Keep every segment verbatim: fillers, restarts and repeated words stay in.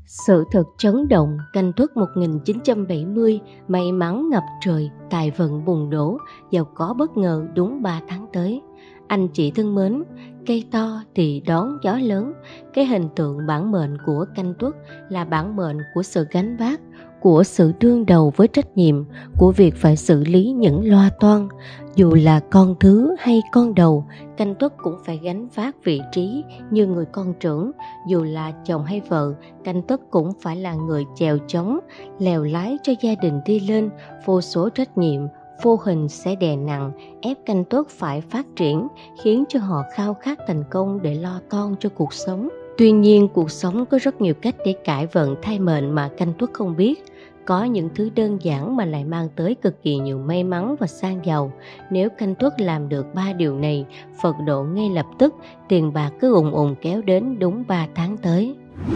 Sự thật chấn động, Canh Tuất một nghìn chín trăm bảy mươi, may mắn ngập trời, tài vận bùng nổ, giàu có bất ngờ đúng ba tháng tới. Anh chị thân mến, cây to thì đón gió lớn. Cái hình tượng bản mệnh của Canh Tuất là bản mệnh của sự gánh vác, của sự đương đầu với trách nhiệm, của việc phải xử lý những loa toan. Dù là con thứ hay con đầu, Canh Tuất cũng phải gánh vác vị trí như người con trưởng. Dù là chồng hay vợ, Canh Tuất cũng phải là người chèo chống, lèo lái cho gia đình đi lên. Vô số trách nhiệm vô hình sẽ đè nặng, ép Canh Tuất phải phát triển, khiến cho họ khao khát thành công để lo toan cho cuộc sống. Tuy nhiên, cuộc sống có rất nhiều cách để cải vận thay mệnh mà Canh Tuất không biết. Có những thứ đơn giản mà lại mang tới cực kỳ nhiều may mắn và sang giàu. Nếu Canh Tuất làm được ba điều này, Phật độ ngay lập tức, tiền bạc cứ ùn ùn kéo đến đúng ba tháng tới.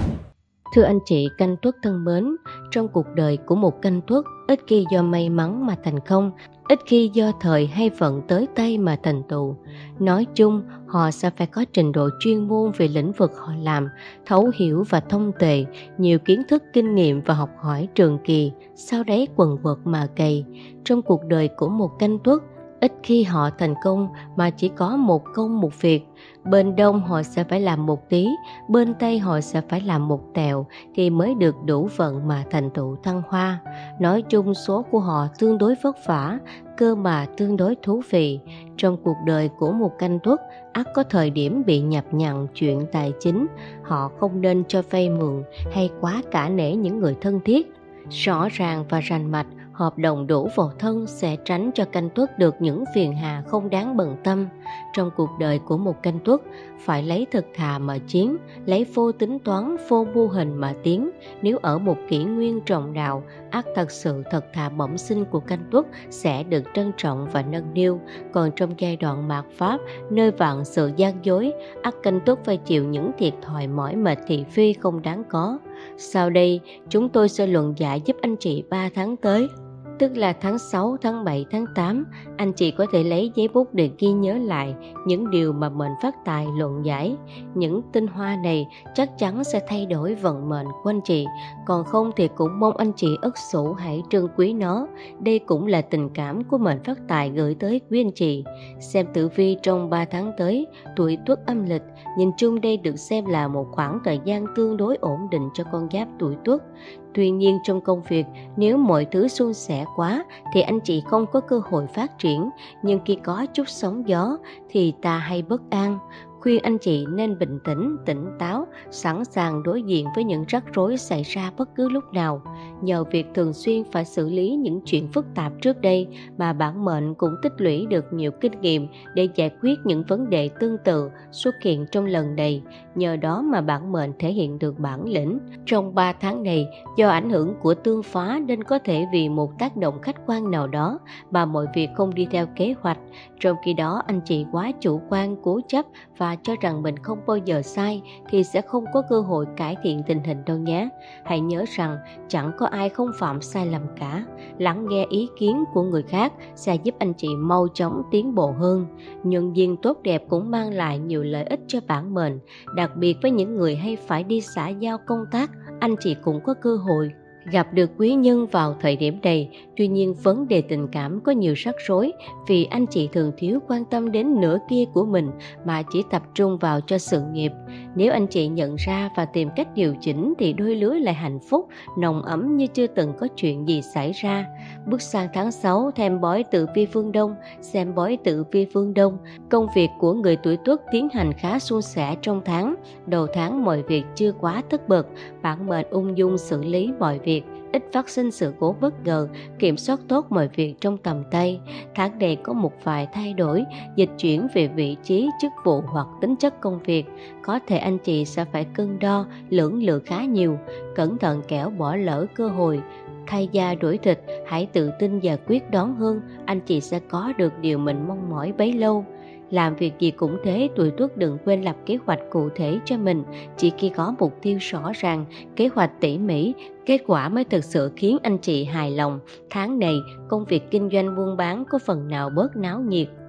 Thưa anh chị Canh Tuất thân mến, trong cuộc đời của một Canh Tuất, ít khi do may mắn mà thành công, ít khi do thời hay vận tới tay mà thành tựu. Nói chung, họ sẽ phải có trình độ chuyên môn về lĩnh vực họ làm, thấu hiểu và thông tuệ, nhiều kiến thức kinh nghiệm và học hỏi trường kỳ, sau đấy quần quật mà cày. Trong cuộc đời của một Canh Tuất, ít khi họ thành công mà chỉ có một công một việc. Bên đông họ sẽ phải làm một tí, bên tây họ sẽ phải làm một tẹo thì mới được đủ vận mà thành tựu thăng hoa. Nói chung số của họ tương đối vất vả, cơ mà tương đối thú vị. Trong cuộc đời của một Canh Tuất, ắt có thời điểm bị nhập nhằng chuyện tài chính. Họ không nên cho vay mượn hay quá cả nể những người thân thiết. Rõ ràng và rành mạch, hợp đồng đủ vào thân sẽ tránh cho Canh Tuất được những phiền hà không đáng bận tâm. Trong cuộc đời của một Canh Tuất, phải lấy thực thà mà chiến, lấy vô tính toán, vô mưu hình mà tiến. Nếu ở một kỷ nguyên trọng đạo, ắt thật sự thật thà bẩm sinh của Canh Tuất sẽ được trân trọng và nâng niu. Còn trong giai đoạn mạt Pháp, nơi vạn sự gian dối, ắt Canh Tuất phải chịu những thiệt thòi mỏi mệt thị phi không đáng có. Sau đây, chúng tôi sẽ luận giải giúp anh chị ba tháng tới, tức là tháng sáu, tháng bảy, tháng tám. Anh chị có thể lấy giấy bút để ghi nhớ lại những điều mà mệnh phát tài luận giải. Những tinh hoa này chắc chắn sẽ thay đổi vận mệnh của anh chị. Còn không thì cũng mong anh chị Ất Sửu hãy trân quý nó. Đây cũng là tình cảm của mệnh phát tài gửi tới quý anh chị. Xem tử vi trong ba tháng tới, tuổi Tuất âm lịch, nhìn chung đây được xem là một khoảng thời gian tương đối ổn định cho con giáp tuổi Tuất. Tuy nhiên trong công việc, nếu mọi thứ suôn sẻ quá thì anh chị không có cơ hội phát triển, nhưng khi có chút sóng gió thì ta hay bất an. Khuyên anh chị nên bình tĩnh, tỉnh táo, sẵn sàng đối diện với những rắc rối xảy ra bất cứ lúc nào. Nhờ việc thường xuyên phải xử lý những chuyện phức tạp trước đây mà bản mệnh cũng tích lũy được nhiều kinh nghiệm để giải quyết những vấn đề tương tự xuất hiện trong lần này. Nhờ đó mà bản mệnh thể hiện được bản lĩnh. Trong ba tháng này, do ảnh hưởng của tương phá nên có thể vì một tác động khách quan nào đó mà mọi việc không đi theo kế hoạch. Trong khi đó anh chị quá chủ quan, cố chấp và cho rằng mình không bao giờ sai thì sẽ không có cơ hội cải thiện tình hình đâu nhé. Hãy nhớ rằng chẳng có ai không phạm sai lầm cả. Lắng nghe ý kiến của người khác sẽ giúp anh chị mau chóng tiến bộ hơn. Nhân duyên tốt đẹp cũng mang lại nhiều lợi ích cho bản mệnh, đặc biệt với những người hay phải đi xã giao công tác, anh chị cũng có cơ hội gặp được quý nhân vào thời điểm này. Tuy nhiên vấn đề tình cảm có nhiều rắc rối vì anh chị thường thiếu quan tâm đến nửa kia của mình mà chỉ tập trung vào cho sự nghiệp. Nếu anh chị nhận ra và tìm cách điều chỉnh thì đôi lứa lại hạnh phúc, nồng ấm như chưa từng có chuyện gì xảy ra. Bước sang tháng sáu, thêm bói tử vi phương Đông, xem bói tử vi phương Đông. Công việc của người tuổi Tuất tiến hành khá suôn sẻ trong tháng. Đầu tháng mọi việc chưa quá tất bật, bản mệnh ung dung xử lý mọi việc, ít phát sinh sự cố bất ngờ, kiểm soát tốt mọi việc trong tầm tay. Tháng này có một vài thay đổi, dịch chuyển về vị trí, chức vụ hoặc tính chất công việc. Có thể anh chị sẽ phải cân đo, lưỡng lự khá nhiều, cẩn thận kẻo bỏ lỡ cơ hội. Thay da đổi thịt, hãy tự tin và quyết đoán hơn, anh chị sẽ có được điều mình mong mỏi bấy lâu. Làm việc gì cũng thế, tuổi Tuất đừng quên lập kế hoạch cụ thể cho mình. Chỉ khi có mục tiêu rõ ràng, kế hoạch tỉ mỉ, kết quả mới thực sự khiến anh chị hài lòng. Tháng này, công việc kinh doanh buôn bán có phần nào bớt náo nhiệt.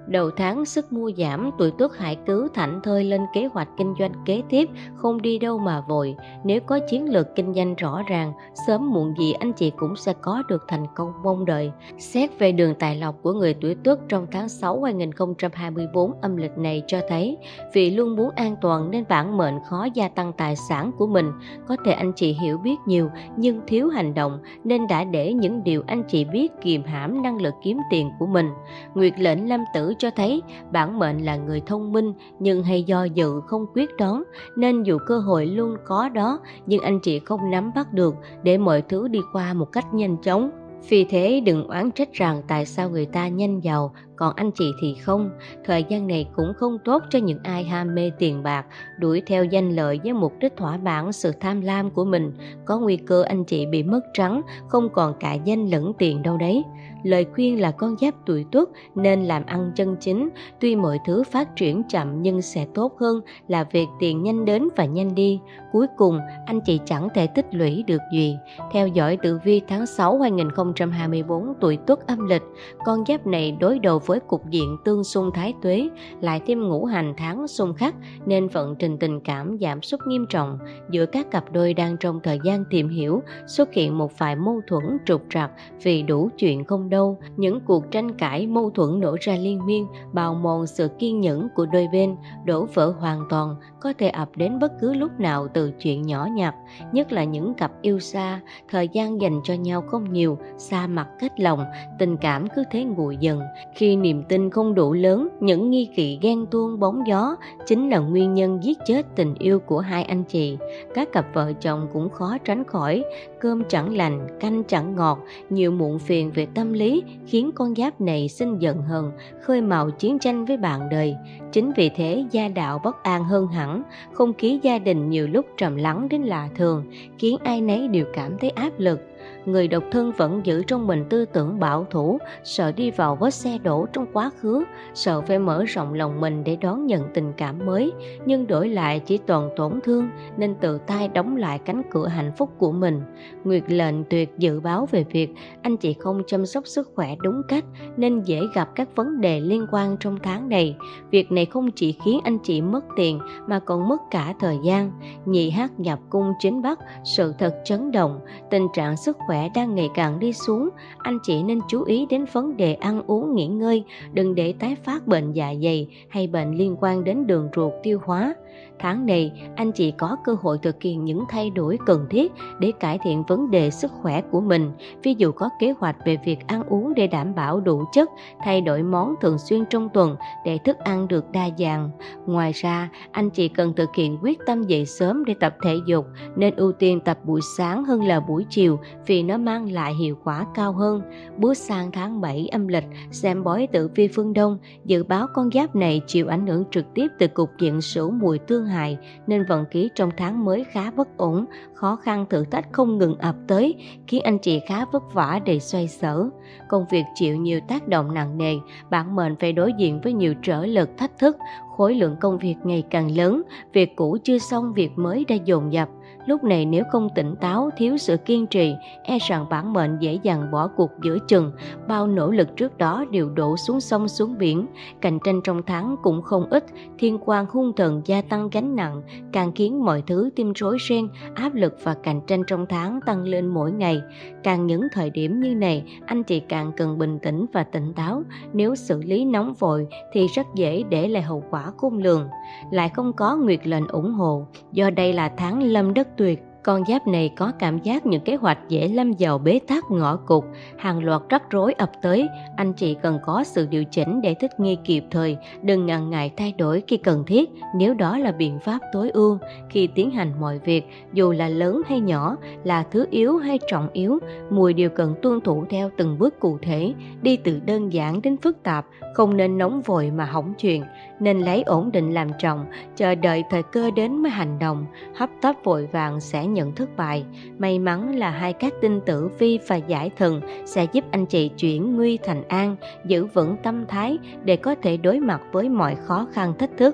Đầu tháng sức mua giảm, tuổi Tuất hãy cứ thảnh thơi lên kế hoạch kinh doanh kế tiếp, không đi đâu mà vội. Nếu có chiến lược kinh doanh rõ ràng, sớm muộn gì anh chị cũng sẽ có được thành công mong đợi. Xét về đường tài lộc của người tuổi Tuất trong tháng sáu hai nghìn không trăm hai mươi tư âm lịch này cho thấy, vì luôn muốn an toàn nên bản mệnh khó gia tăng tài sản của mình. Có thể anh chị hiểu biết nhiều nhưng thiếu hành động, nên đã để những điều anh chị biết kìm hãm năng lực kiếm tiền của mình. Nguyệt lệnh Lâm Tử cho thấy bản mệnh là người thông minh nhưng hay do dự không quyết đoán, nên dù cơ hội luôn có đó nhưng anh chị không nắm bắt được để mọi thứ đi qua một cách nhanh chóng. Vì thế đừng oán trách rằng tại sao người ta nhanh giàu còn anh chị thì không. Thời gian này cũng không tốt cho những ai ham mê tiền bạc, đuổi theo danh lợi với mục đích thỏa mãn sự tham lam của mình. Có nguy cơ anh chị bị mất trắng, không còn cả danh lẫn tiền đâu đấy. Lời khuyên là con giáp tuổi Tuất nên làm ăn chân chính. Tuy mọi thứ phát triển chậm nhưng sẽ tốt hơn là việc tiền nhanh đến và nhanh đi. Cuối cùng anh chị chẳng thể tích lũy được gì. Theo dõi tử vi tháng sáu hai nghìn không trăm hai mươi tư tuổi Tuất âm lịch, con giáp này đối đầu với cục diện tương xung thái tuế, lại thêm ngũ hành tháng xung khắc nên vận trình tình cảm giảm sút nghiêm trọng. Giữa các cặp đôi đang trong thời gian tìm hiểu, xuất hiện một vài mâu thuẫn trục trặc vì đủ chuyện không đâu. Những cuộc tranh cãi mâu thuẫn nổ ra liên miên, bào mòn sự kiên nhẫn của đôi bên, đổ vỡ hoàn toàn, có thể ập đến bất cứ lúc nào từ chuyện nhỏ nhặt. Nhất là những cặp yêu xa, thời gian dành cho nhau không nhiều, xa mặt cách lòng, tình cảm cứ thế nguội dần. Khi niềm tin không đủ lớn, những nghi kỵ ghen tuông bóng gió chính là nguyên nhân giết chết tình yêu của hai anh chị. Các cặp vợ chồng cũng khó tránh khỏi cơm chẳng lành, canh chẳng ngọt, nhiều muộn phiền về tâm lý khiến con giáp này sinh giận hờn, khơi mào chiến tranh với bạn đời. Chính vì thế gia đạo bất an hơn hẳn, không khí gia đình nhiều lúc trầm lắng đến lạ thường, khiến ai nấy đều cảm thấy áp lực. Người độc thân vẫn giữ trong mình tư tưởng bảo thủ, sợ đi vào vết xe đổ trong quá khứ, sợ phải mở rộng lòng mình để đón nhận tình cảm mới, nhưng đổi lại chỉ toàn tổn thương nên tự tay đóng lại cánh cửa hạnh phúc của mình. Nguyệt lệnh tuyệt dự báo về việc anh chị không chăm sóc sức khỏe đúng cách nên dễ gặp các vấn đề liên quan trong tháng này. Việc này không chỉ khiến anh chị mất tiền mà còn mất cả thời gian. Nhị hắc nhập cung chính bắc, sự thật chấn động, tình trạng sức khỏe đang ngày càng đi xuống. Anh chị nên chú ý đến vấn đề ăn uống nghỉ ngơi, đừng để tái phát bệnh dạ dày hay bệnh liên quan đến đường ruột tiêu hóa. Tháng này anh chị có cơ hội thực hiện những thay đổi cần thiết để cải thiện vấn đề sức khỏe của mình. Ví dụ có kế hoạch về việc ăn uống để đảm bảo đủ chất, thay đổi món thường xuyên trong tuần để thức ăn được đa dạng. Ngoài ra anh chị cần thực hiện quyết tâm dậy sớm để tập thể dục, nên ưu tiên tập buổi sáng hơn là buổi chiều vì nó mang lại hiệu quả cao hơn. Bước sang tháng bảy âm lịch, xem bói tử vi phương Đông dự báo con giáp này chịu ảnh hưởng trực tiếp từ cục diện Sửu Mùi tương hại nên vận khí trong tháng mới khá bất ổn, khó khăn thử thách không ngừng ập tới khiến anh chị khá vất vả để xoay sở. Công việc chịu nhiều tác động nặng nề, bản mệnh phải đối diện với nhiều trở lực thách thức, khối lượng công việc ngày càng lớn, việc cũ chưa xong việc mới đã dồn dập. Lúc này nếu không tỉnh táo, thiếu sự kiên trì, e rằng bản mệnh dễ dàng bỏ cuộc giữa chừng, bao nỗ lực trước đó đều đổ xuống sông xuống biển. Cạnh tranh trong tháng cũng không ít, thiên quan hung thần gia tăng gánh nặng, càng khiến mọi thứ thêm rối ren, áp lực và cạnh tranh trong tháng tăng lên mỗi ngày. Càng những thời điểm như này, anh chị càng cần bình tĩnh và tỉnh táo, nếu xử lý nóng vội thì rất dễ để lại hậu quả khôn lường. Lại không có nguyệt lệnh ủng hộ, do đây là tháng lâm đất tuyệt. Con giáp này có cảm giác những kế hoạch dễ lâm vào bế tắc ngõ cụt, hàng loạt rắc rối ập tới. Anh chị cần có sự điều chỉnh để thích nghi kịp thời, đừng ngần ngại thay đổi khi cần thiết nếu đó là biện pháp tối ưu. Khi tiến hành mọi việc, dù là lớn hay nhỏ, là thứ yếu hay trọng yếu, Mùi đều cần tuân thủ theo từng bước cụ thể, đi từ đơn giản đến phức tạp, không nên nóng vội mà hỏng chuyện, nên lấy ổn định làm trọng, chờ đợi thời cơ đến mới hành động. Hấp tấp vội vàng sẽ nhận thất bại. May mắn là hai các tinh tử vi và giải thần sẽ giúp anh chị chuyển nguy thành an, giữ vững tâm thái để có thể đối mặt với mọi khó khăn thách thức.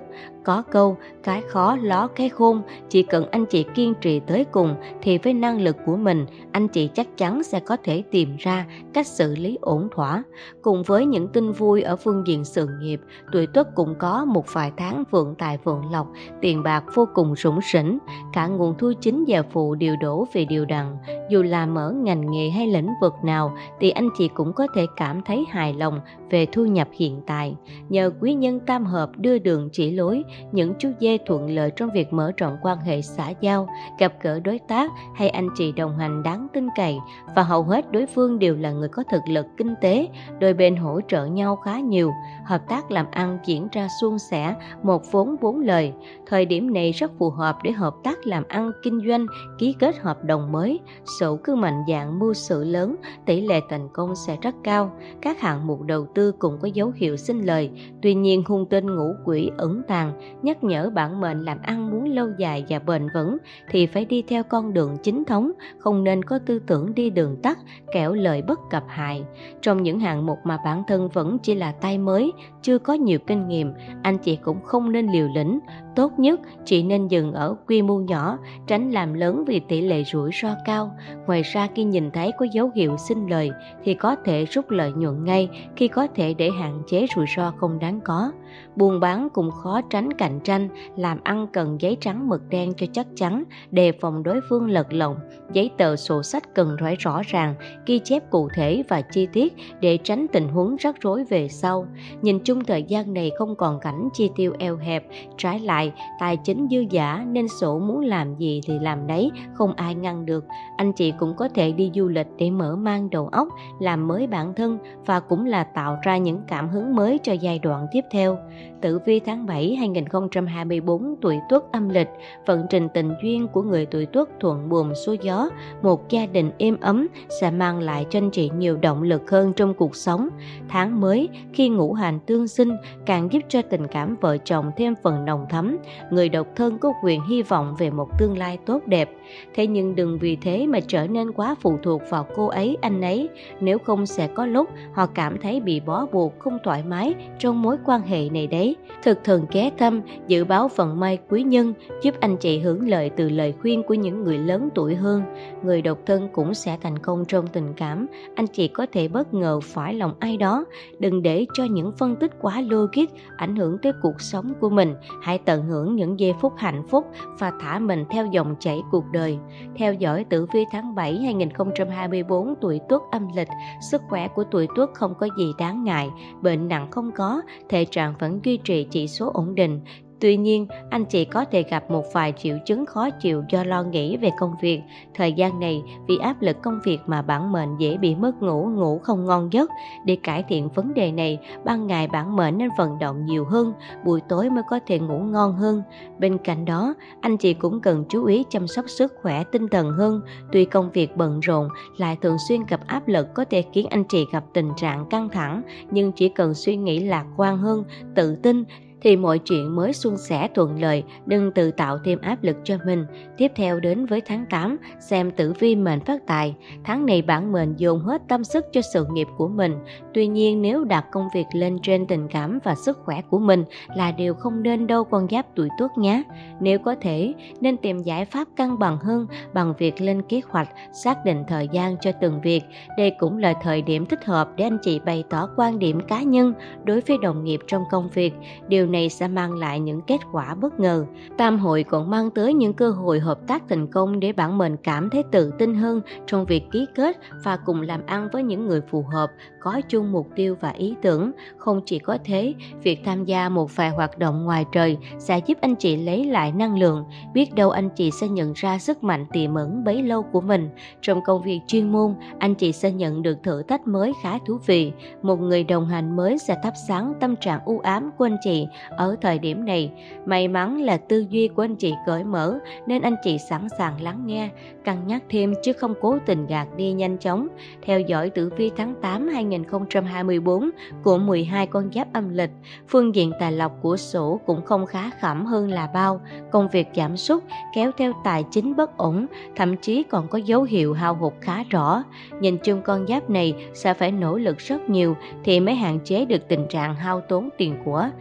Có câu, cái khó ló cái khôn, chỉ cần anh chị kiên trì tới cùng thì với năng lực của mình, anh chị chắc chắn sẽ có thể tìm ra cách xử lý ổn thỏa. Cùng với những tin vui ở phương diện sự nghiệp, tuổi Tuất cũng có một vài tháng vượng tài vượng lộc, tiền bạc vô cùng rủng rỉnh, cả nguồn thu chính và phụ đều đổ về đều đặn. Dù làm ở ngành nghề hay lĩnh vực nào thì anh chị cũng có thể cảm thấy hài lòng về thu nhập hiện tại. Nhờ quý nhân tam hợp đưa đường chỉ lối, những chú dê thuận lợi trong việc mở rộng quan hệ xã giao, gặp gỡ đối tác hay anh chị đồng hành đáng tin cậy, và hầu hết đối phương đều là người có thực lực kinh tế, đôi bên hỗ trợ nhau khá nhiều, hợp tác làm ăn diễn ra suôn sẻ, một vốn bốn lời. Thời điểm này rất phù hợp để hợp tác làm ăn kinh doanh, ký kết hợp đồng mới. Sửu cứ mạnh dạn mưu sự lớn, tỷ lệ thành công sẽ rất cao. Các hạng mục đầu tư cũng có dấu hiệu sinh lời. Tuy nhiên hung tinh ngũ quỷ ẩn tàng nhắc nhở bản mệnh làm ăn muốn lâu dài và bền vững thì phải đi theo con đường chính thống, không nên có tư tưởng đi đường tắt, kẻo lợi bất cập hại. Trong những hạng mục mà bản thân vẫn chỉ là tay mới, chưa có nhiều kinh nghiệm, anh chị cũng không nên liều lĩnh. Tốt nhất chỉ nên dừng ở quy mô nhỏ, tránh làm lớn vì tỷ lệ rủi ro cao. Ngoài ra khi nhìn thấy có dấu hiệu sinh lời thì có thể rút lợi nhuận ngay, khi có thể để hạn chế rủi ro không đáng có. Buôn bán cũng khó tránh cạnh tranh, làm ăn cần giấy trắng mực đen cho chắc chắn, đề phòng đối phương lật lọng. Giấy tờ sổ sách cần phải rõ ràng, ghi chép cụ thể và chi tiết để tránh tình huống rắc rối về sau. Nhìn chung thời gian này không còn cảnh chi tiêu eo hẹp, trái lại tài chính dư dả nên sổ muốn làm gì thì làm đấy, không ai ngăn được. Anh chị cũng có thể đi du lịch để mở mang đầu óc, làm mới bản thân và cũng là tạo ra những cảm hứng mới cho giai đoạn tiếp theo. Tử vi tháng bảy hai nghìn không trăm hai mươi tư tuổi Tuất âm lịch, vận trình tình duyên của người tuổi Tuất thuận buồm xuôi gió, một gia đình êm ấm sẽ mang lại cho anh chị nhiều động lực hơn trong cuộc sống. Tháng mới khi ngũ hành tương sinh càng giúp cho tình cảm vợ chồng thêm phần nồng thắm, người độc thân có quyền hy vọng về một tương lai tốt đẹp. Thế nhưng đừng vì thế mà trở nên quá phụ thuộc vào cô ấy anh ấy, nếu không sẽ có lúc họ cảm thấy bị bó buộc, không thoải mái trong mối quan hệ này đấy. Thực thần ghé thăm dự báo vận may quý nhân, giúp anh chị hưởng lợi từ lời khuyên của những người lớn tuổi hơn. Người độc thân cũng sẽ thành công trong tình cảm, anh chị có thể bất ngờ phải lòng ai đó. Đừng để cho những phân tích quá logic ảnh hưởng tới cuộc sống của mình, hãy tận hưởng những giây phút hạnh phúc và thả mình theo dòng chảy cuộc đời. Theo dõi tử vi tháng bảy hai nghìn không trăm hai mươi tư tuổi Tuất âm lịch, sức khỏe của tuổi Tuất không có gì đáng ngại, bệnh nặng không có, thể trạng vẫn duy trì chỉ số ổn định. Tuy nhiên, anh chị có thể gặp một vài triệu chứng khó chịu do lo nghĩ về công việc. Thời gian này, vì áp lực công việc mà bản mệnh dễ bị mất ngủ, ngủ không ngon giấc. Để cải thiện vấn đề này, ban ngày bản mệnh nên vận động nhiều hơn, buổi tối mới có thể ngủ ngon hơn. Bên cạnh đó, anh chị cũng cần chú ý chăm sóc sức khỏe tinh thần hơn. Tuy công việc bận rộn, lại thường xuyên gặp áp lực có thể khiến anh chị gặp tình trạng căng thẳng, nhưng chỉ cần suy nghĩ lạc quan hơn, tự tin, thì mọi chuyện mới suôn sẻ thuận lợi, đừng tự tạo thêm áp lực cho mình. Tiếp theo đến với tháng tám, xem tử vi mệnh phát tài. Tháng này bản mệnh dồn hết tâm sức cho sự nghiệp của mình. Tuy nhiên nếu đặt công việc lên trên tình cảm và sức khỏe của mình là điều không nên đâu con giáp tuổi Tuất nhé. Nếu có thể, nên tìm giải pháp cân bằng hơn bằng việc lên kế hoạch, xác định thời gian cho từng việc. Đây cũng là thời điểm thích hợp để anh chị bày tỏ quan điểm cá nhân đối với đồng nghiệp trong công việc. Điều này sẽ mang lại những kết quả bất ngờ. Tam hội còn mang tới những cơ hội hợp tác thành công để bản mệnh cảm thấy tự tin hơn trong việc ký kết và cùng làm ăn với những người phù hợp, có chung mục tiêu và ý tưởng. Không chỉ có thế, việc tham gia một vài hoạt động ngoài trời sẽ giúp anh chị lấy lại năng lượng. Biết đâu anh chị sẽ nhận ra sức mạnh tiềm ẩn bấy lâu của mình. Trong công việc chuyên môn, anh chị sẽ nhận được thử thách mới khá thú vị. Một người đồng hành mới sẽ thắp sáng tâm trạng u ám của anh chị ở thời điểm này. May mắn là tư duy của anh chị cởi mở nên anh chị sẵn sàng lắng nghe, cân nhắc thêm chứ không cố tình gạt đi nhanh chóng. Theo dõi tử vi tháng tám hai nghìn không trăm hai mươi tư của mười hai con giáp âm lịch, phương diện tài lộc của Sửu cũng không khá khẩm hơn là bao. Công việc giảm sút kéo theo tài chính bất ổn, thậm chí còn có dấu hiệu hao hụt khá rõ. Nhìn chung con giáp này sẽ phải nỗ lực rất nhiều thì mới hạn chế được tình trạng hao tốn tiền của. Đây là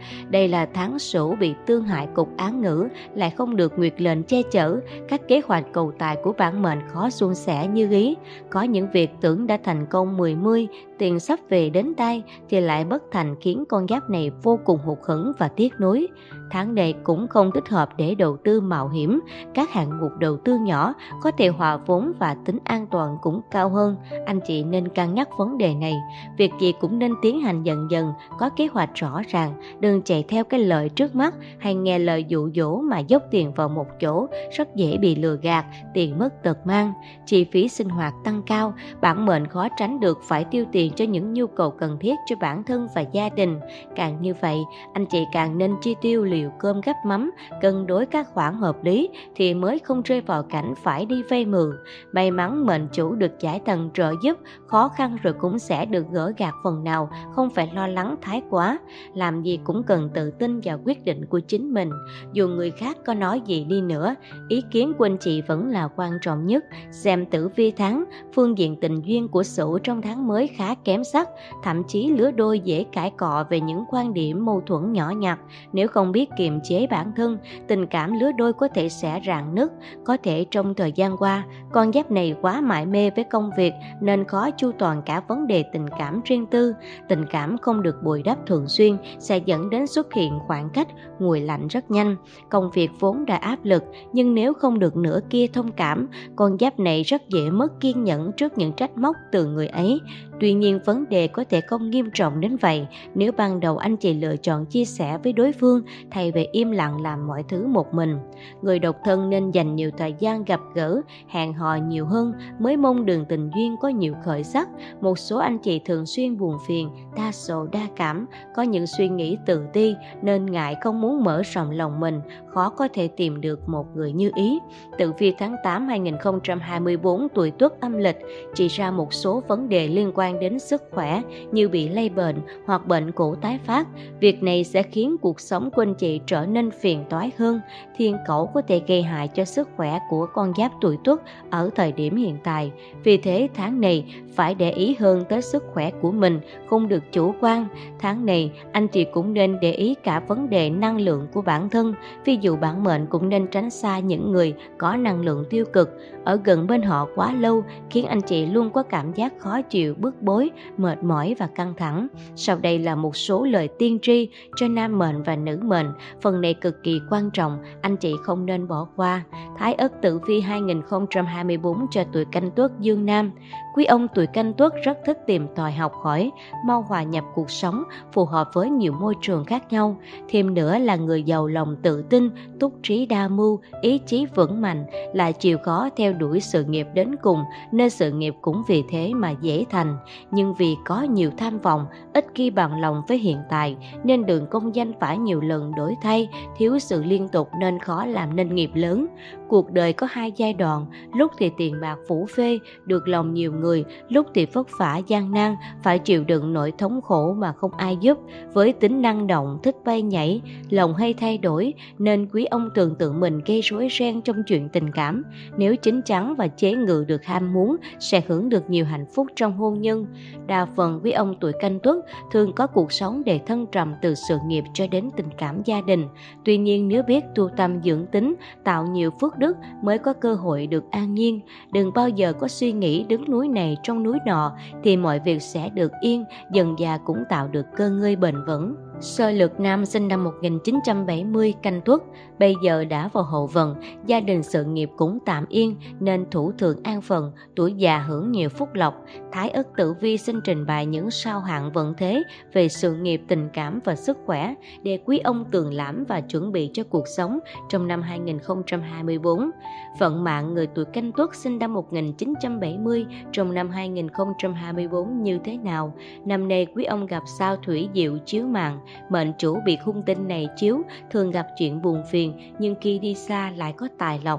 là tháng Sửu bị tương hại cục án ngữ, lại không được nguyệt lệnh che chở, các kế hoạch cầu tài của bản mệnh khó suôn sẻ như ý. Có những việc tưởng đã thành công mười mươi, tiền sắp về đến tay thì lại bất thành, khiến con giáp này vô cùng hụt hẫng và tiếc nuối. Tháng này cũng không thích hợp để đầu tư mạo hiểm, các hạng mục đầu tư nhỏ có thể hòa vốn và tính an toàn cũng cao hơn. Anh chị nên cân nhắc vấn đề này. Việc gì cũng nên tiến hành dần dần, có kế hoạch rõ ràng, đừng chạy theo cái lợi trước mắt hay nghe lời dụ dỗ mà dốc tiền vào một chỗ, rất dễ bị lừa gạt, tiền mất tật mang. Chi phí sinh hoạt tăng cao, bản mệnh khó tránh được phải tiêu tiền cho những nhu cầu cần thiết cho bản thân và gia đình. Càng như vậy, anh chị càng nên chi tiêu liều cơm gắp mắm, cân đối các khoản hợp lý thì mới không rơi vào cảnh phải đi vay mượn. May mắn mệnh chủ được giải thần trợ giúp, khó khăn rồi cũng sẽ được gỡ gạt phần nào, không phải lo lắng thái quá. Làm gì cũng cần tự tin vào quyết định của chính mình. Dù người khác có nói gì đi nữa, ý kiến của anh chị vẫn là quan trọng nhất. Xem tử vi tháng, phương diện tình duyên của Sửu trong tháng mới khá kém sắc, thậm chí lứa đôi dễ cãi cọ về những quan điểm mâu thuẫn nhỏ nhặt. Nếu không biết kiềm chế bản thân, tình cảm lứa đôi có thể sẽ rạn nứt. Có thể trong thời gian qua, con giáp này quá mải mê với công việc nên khó chu toàn cả vấn đề tình cảm riêng tư. Tình cảm không được bồi đắp thường xuyên sẽ dẫn đến xuất hiện khoảng cách, nguội lạnh rất nhanh. Công việc vốn đã áp lực, nhưng nếu không được nửa kia thông cảm, con giáp này rất dễ mất kiên nhẫn trước những trách móc từ người ấy. Tuy nhiên vấn đề có thể không nghiêm trọng đến vậy nếu ban đầu anh chị lựa chọn chia sẻ với đối phương thay vì im lặng làm mọi thứ một mình. Người độc thân nên dành nhiều thời gian gặp gỡ, hẹn hò nhiều hơn mới mong đường tình duyên có nhiều khởi sắc. Một số anh chị thường xuyên buồn phiền, đa sầu đa cảm, có những suy nghĩ tự ti nên ngại không muốn mở rộng lòng mình, khó có thể tìm được một người như ý. Tử vi tháng tám hai nghìn không trăm hai mươi tư tuổi Tuất âm lịch chỉ ra một số vấn đề liên quan đến sức khỏe như bị lây bệnh hoặc bệnh cũ tái phát. Việc này sẽ khiến cuộc sống của anh chị trở nên phiền toái hơn. Thiên cẩu có thể gây hại cho sức khỏe của con giáp tuổi Tuất ở thời điểm hiện tại. Vì thế tháng này phải để ý hơn tới sức khỏe của mình, không được chủ quan. Tháng này anh chị cũng nên để ý cả vấn đề năng lượng của bản thân. Ví dụ bản mệnh cũng nên tránh xa những người có năng lượng tiêu cực. Ở gần bên họ quá lâu khiến anh chị luôn có cảm giác khó chịu, bức bối, mệt mỏi và căng thẳng. Sau đây là một số lời tiên tri cho nam mệnh và nữ mệnh. Phần này cực kỳ quan trọng, anh chị không nên bỏ qua. Thái Ất tử vi hai nghìn không trăm hai mươi tư cho tuổi Canh Tuất dương nam. Quý ông tuổi Canh Tuất rất thích tìm tòi học hỏi, mau hòa nhập cuộc sống, phù hợp với nhiều môi trường khác nhau. Thêm nữa là người giàu lòng tự tin, túc trí đa mưu, ý chí vững mạnh, là chịu khó theo đuổi sự nghiệp đến cùng, nên sự nghiệp cũng vì thế mà dễ thành. Nhưng vì có nhiều tham vọng, ít khi bằng lòng với hiện tại, nên đường công danh phải nhiều lần đổi thay, thiếu sự liên tục nên khó làm nên nghiệp lớn. Cuộc đời có hai giai đoạn, lúc thì tiền bạc phủ phê, được lòng nhiều người, lúc thì vất vả gian nan, phải chịu đựng nỗi thống khổ mà không ai giúp. Với tính năng động, thích bay nhảy, lòng hay thay đổi, nên quý ông thường tự mình gây rối ren trong chuyện tình cảm. Nếu chín chắn và chế ngự được ham muốn, sẽ hưởng được nhiều hạnh phúc trong hôn nhân. Đa phần quý ông tuổi Canh Tuất thường có cuộc sống đầy thăng trầm từ sự nghiệp cho đến tình cảm gia đình. Tuy nhiên nếu biết tu tâm dưỡng tính, tạo nhiều phước đức mới có cơ hội được an nhiên. Đừng bao giờ có suy nghĩ đứng núi này trong núi nọ thì mọi việc sẽ được yên, dần dà cũng tạo được cơ ngơi bền vững. Sơ lược nam sinh năm một nghìn chín trăm bảy mươi Canh Tuất, bây giờ đã vào hậu vận, gia đình sự nghiệp cũng tạm yên nên thủ thường an phận, tuổi già hưởng nhiều phúc lộc. Thái Ất tử vi xin trình bày những sao hạn vận thế về sự nghiệp, tình cảm và sức khỏe để quý ông tường lãm và chuẩn bị cho cuộc sống trong năm hai nghìn không trăm hai mươi tư. Vận mạng người tuổi Canh Tuất sinh năm một nghìn chín trăm bảy mươi trong năm hai nghìn không trăm hai mươi tư như thế nào? Năm nay quý ông gặp sao thủy diệu chiếu mạng, mệnh chủ bị hung tinh này chiếu thường gặp chuyện buồn phiền, nhưng khi đi xa lại có tài lộc.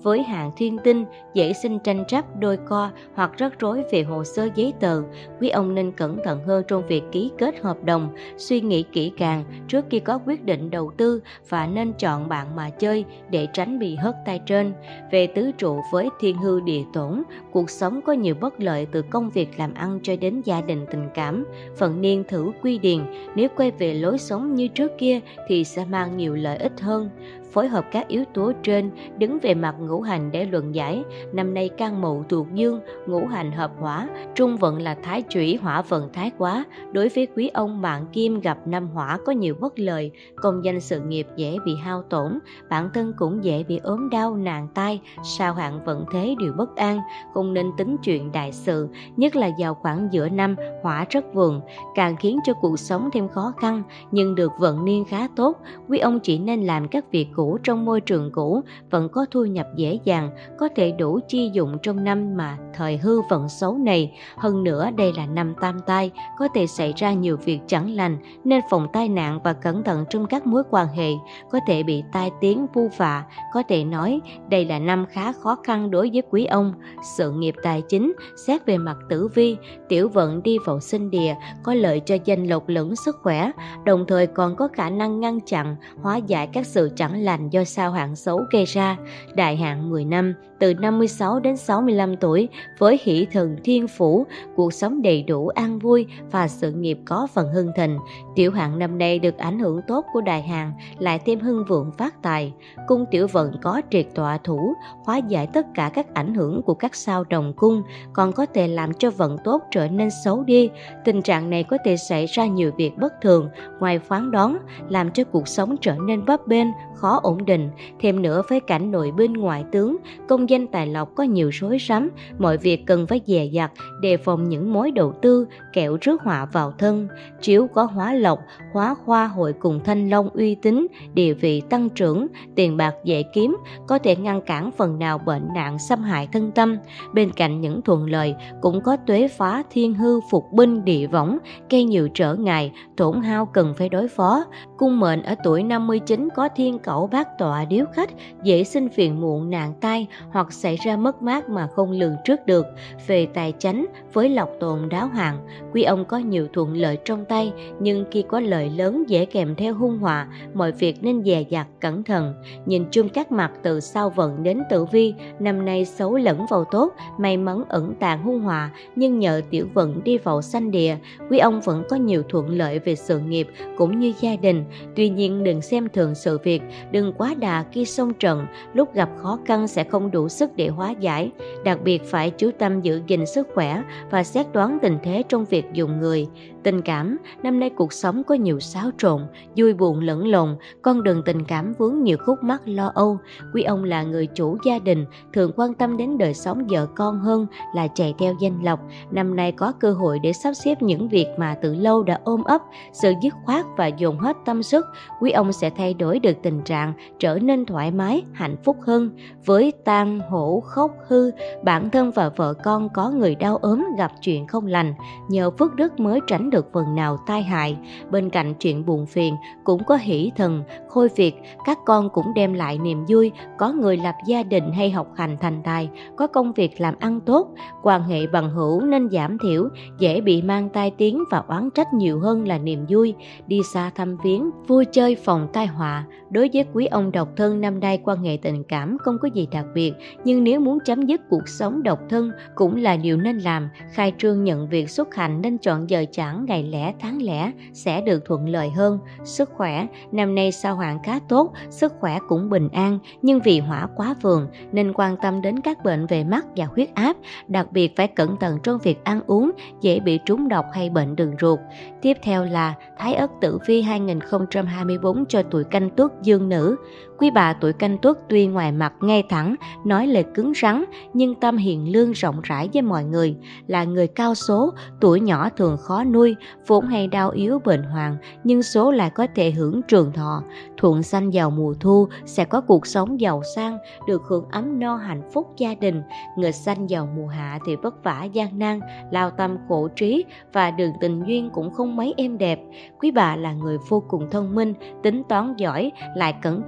với hạng thiên tinh, dễ sinh tranh chấp, đôi co hoặc rắc rối về hồ sơ giấy tờ. Quý ông nên cẩn thận hơn trong việc ký kết hợp đồng, suy nghĩ kỹ càng trước khi có quyết định đầu tư và nên chọn bạn mà chơi để tránh bị hất tay trên. Về tứ trụ với thiên hư địa tổn, cuộc sống có nhiều bất lợi từ công việc làm ăn cho đến gia đình tình cảm. Vận niên thử quy điền, nếu quay về lối sống như trước kia thì sẽ mang nhiều lợi ích hơn. Phối hợp các yếu tố trên, đứng về mặt ngũ hành để luận giải. Năm nay Can Mậu thuộc dương, ngũ hành hợp hỏa, trung vận là thái chủy, hỏa vận thái quá. Đối với quý ông mạng kim gặp năm hỏa có nhiều bất lợi, công danh sự nghiệp dễ bị hao tổn, bản thân cũng dễ bị ốm đau, nạn tai, sao hạn vận thế đều bất an, không nên tính chuyện đại sự, nhất là vào khoảng giữa năm hỏa rất vượng, càng khiến cho cuộc sống thêm khó khăn. Nhưng được vận niên khá tốt, quý ông chỉ nên làm các việc cũ trong môi trường cũ, vẫn có thu nhập dễ dàng, có thể đủ chi dụng trong năm mà thời hư vận xấu này. Hơn nữa đây là năm tam tai, có thể xảy ra nhiều việc chẳng lành, nên phòng tai nạn và cẩn thận trong các mối quan hệ, có thể bị tai tiếng vu vạ. Có thể nói đây là năm khá khó khăn đối với quý ông. Sự nghiệp tài chính, xét về mặt tử vi, tiểu vận đi vào sinh địa, có lợi cho danh lộc lẫn sức khỏe, đồng thời còn có khả năng ngăn chặn, hóa giải các sự chẳng lành do sao hạn xấu gây ra. Đại hạn mười năm, từ năm mươi sáu đến sáu mươi lăm tuổi, với hỷ thần thiên phủ, cuộc sống đầy đủ an vui và sự nghiệp có phần hưng thịnh. Tiểu hạn năm nay được ảnh hưởng tốt của đại hạn, lại thêm hưng vượng phát tài. Cung tiểu vận có triệt tọa thủ, hóa giải tất cả các ảnh hưởng của các sao đồng cung, còn có thể làm cho vận tốt trở nên xấu đi. Tình trạng này có thể xảy ra nhiều việc bất thường, ngoài phán đoán, làm cho cuộc sống trở nên bấp bênh, khó ổn định. Thêm nữa với cảnh nội binh ngoại tướng, công danh tài lộc có nhiều rối rắm, mọi việc cần phải dè dặt, đề phòng những mối đầu tư kẻo rước họa vào thân. Chiếu có hóa lộc, hóa khoa hội cùng thanh long uy tín, địa vị tăng trưởng, tiền bạc dễ kiếm, có thể ngăn cản phần nào bệnh nạn xâm hại thân tâm. Bên cạnh những thuận lợi, cũng có tuế phá thiên hư phục binh địa võng, gây nhiều trở ngại, tổn hao cần phải đối phó. Cung mệnh ở tuổi năm mươi chín có thiên cẩu bát tọa điếu khách, dễ sinh phiền muộn nạn tai hoặc xảy ra mất mát mà không lường trước được. Về tài chánh, với lộc tồn đáo hạn, quý ông có nhiều thuận lợi trong tay, nhưng khi có lợi lớn dễ kèm theo hung họa, mọi việc nên dè dặt cẩn thận. Nhìn chung các mặt từ sao vận đến tử vi, năm nay xấu lẫn vào tốt, may mắn ẩn tàng hung họa, nhưng nhờ tiểu vận đi vào sanh địa, quý ông vẫn có nhiều thuận lợi về sự nghiệp cũng như gia đình. Tuy nhiên đừng xem thường sự việc, đừng quá đà khi xông trận, lúc gặp khó khăn sẽ không đủ sức để hóa giải. Đặc biệt phải chú tâm giữ gìn sức khỏe và xét đoán tình thế trong việc dùng người. Tình cảm, năm nay cuộc sống có nhiều xáo trộn, vui buồn lẫn lộn, con đường tình cảm vướng nhiều khúc mắc lo âu. Quý ông là người chủ gia đình, thường quan tâm đến đời sống vợ con hơn là chạy theo danh lộc. Năm nay có cơ hội để sắp xếp những việc mà từ lâu đã ôm ấp, sự dứt khoát và dồn hết tâm sức. Quý ông sẽ thay đổi được tình trạng, trở nên thoải mái, hạnh phúc hơn. Với tang hổ khốc hư, bản thân và vợ con có người đau ốm, gặp chuyện không lành, nhờ phước đức mới tránh được phần nào tai hại. Bên cạnh chuyện buồn phiền, cũng có hỷ thần khôi việc, các con cũng đem lại niềm vui, có người lập gia đình hay học hành thành tài, có công việc làm ăn tốt. Quan hệ bằng hữu nên giảm thiểu, dễ bị mang tai tiếng và oán trách nhiều hơn là niềm vui. Đi xa thăm viếng, vui chơi phòng tai họa. Đối với quý ông độc thân, năm nay quan hệ tình cảm không có gì đặc biệt, nhưng nếu muốn chấm dứt cuộc sống độc thân cũng là điều nên làm. Khai trương nhận việc xuất hành nên chọn giờ chẵn, ngày lẻ, tháng lẻ sẽ được thuận lợi hơn. Sức khỏe, năm nay sao hạn khá tốt, sức khỏe cũng bình an, nhưng vì hỏa quá vượng nên quan tâm đến các bệnh về mắt và huyết áp, đặc biệt phải cẩn thận trong việc ăn uống, dễ bị trúng độc hay bệnh đường ruột. Tiếp theo là Thái Ất Tử Vi hai nghìn không trăm hai mươi tư cho tuổi Canh Tuất dương nữ. Quý bà tuổi Canh Tuất tuy ngoài mặt ngay thẳng, nói lời cứng rắn, nhưng tâm hiền lương rộng rãi với mọi người, là người cao số, tuổi nhỏ thường khó nuôi, vốn hay đau yếu bệnh hoạn, nhưng số lại có thể hưởng trường thọ. Thuận sanh vào mùa thu sẽ có cuộc sống giàu sang, được hưởng ấm no hạnh phúc gia đình. Nghịch sanh vào mùa hạ thì vất vả gian nan, lao tâm khổ trí và đường tình duyên cũng không mấy êm đẹp. Quý bà là người vô cùng thông minh, tính toán giỏi, lại cẩn thận,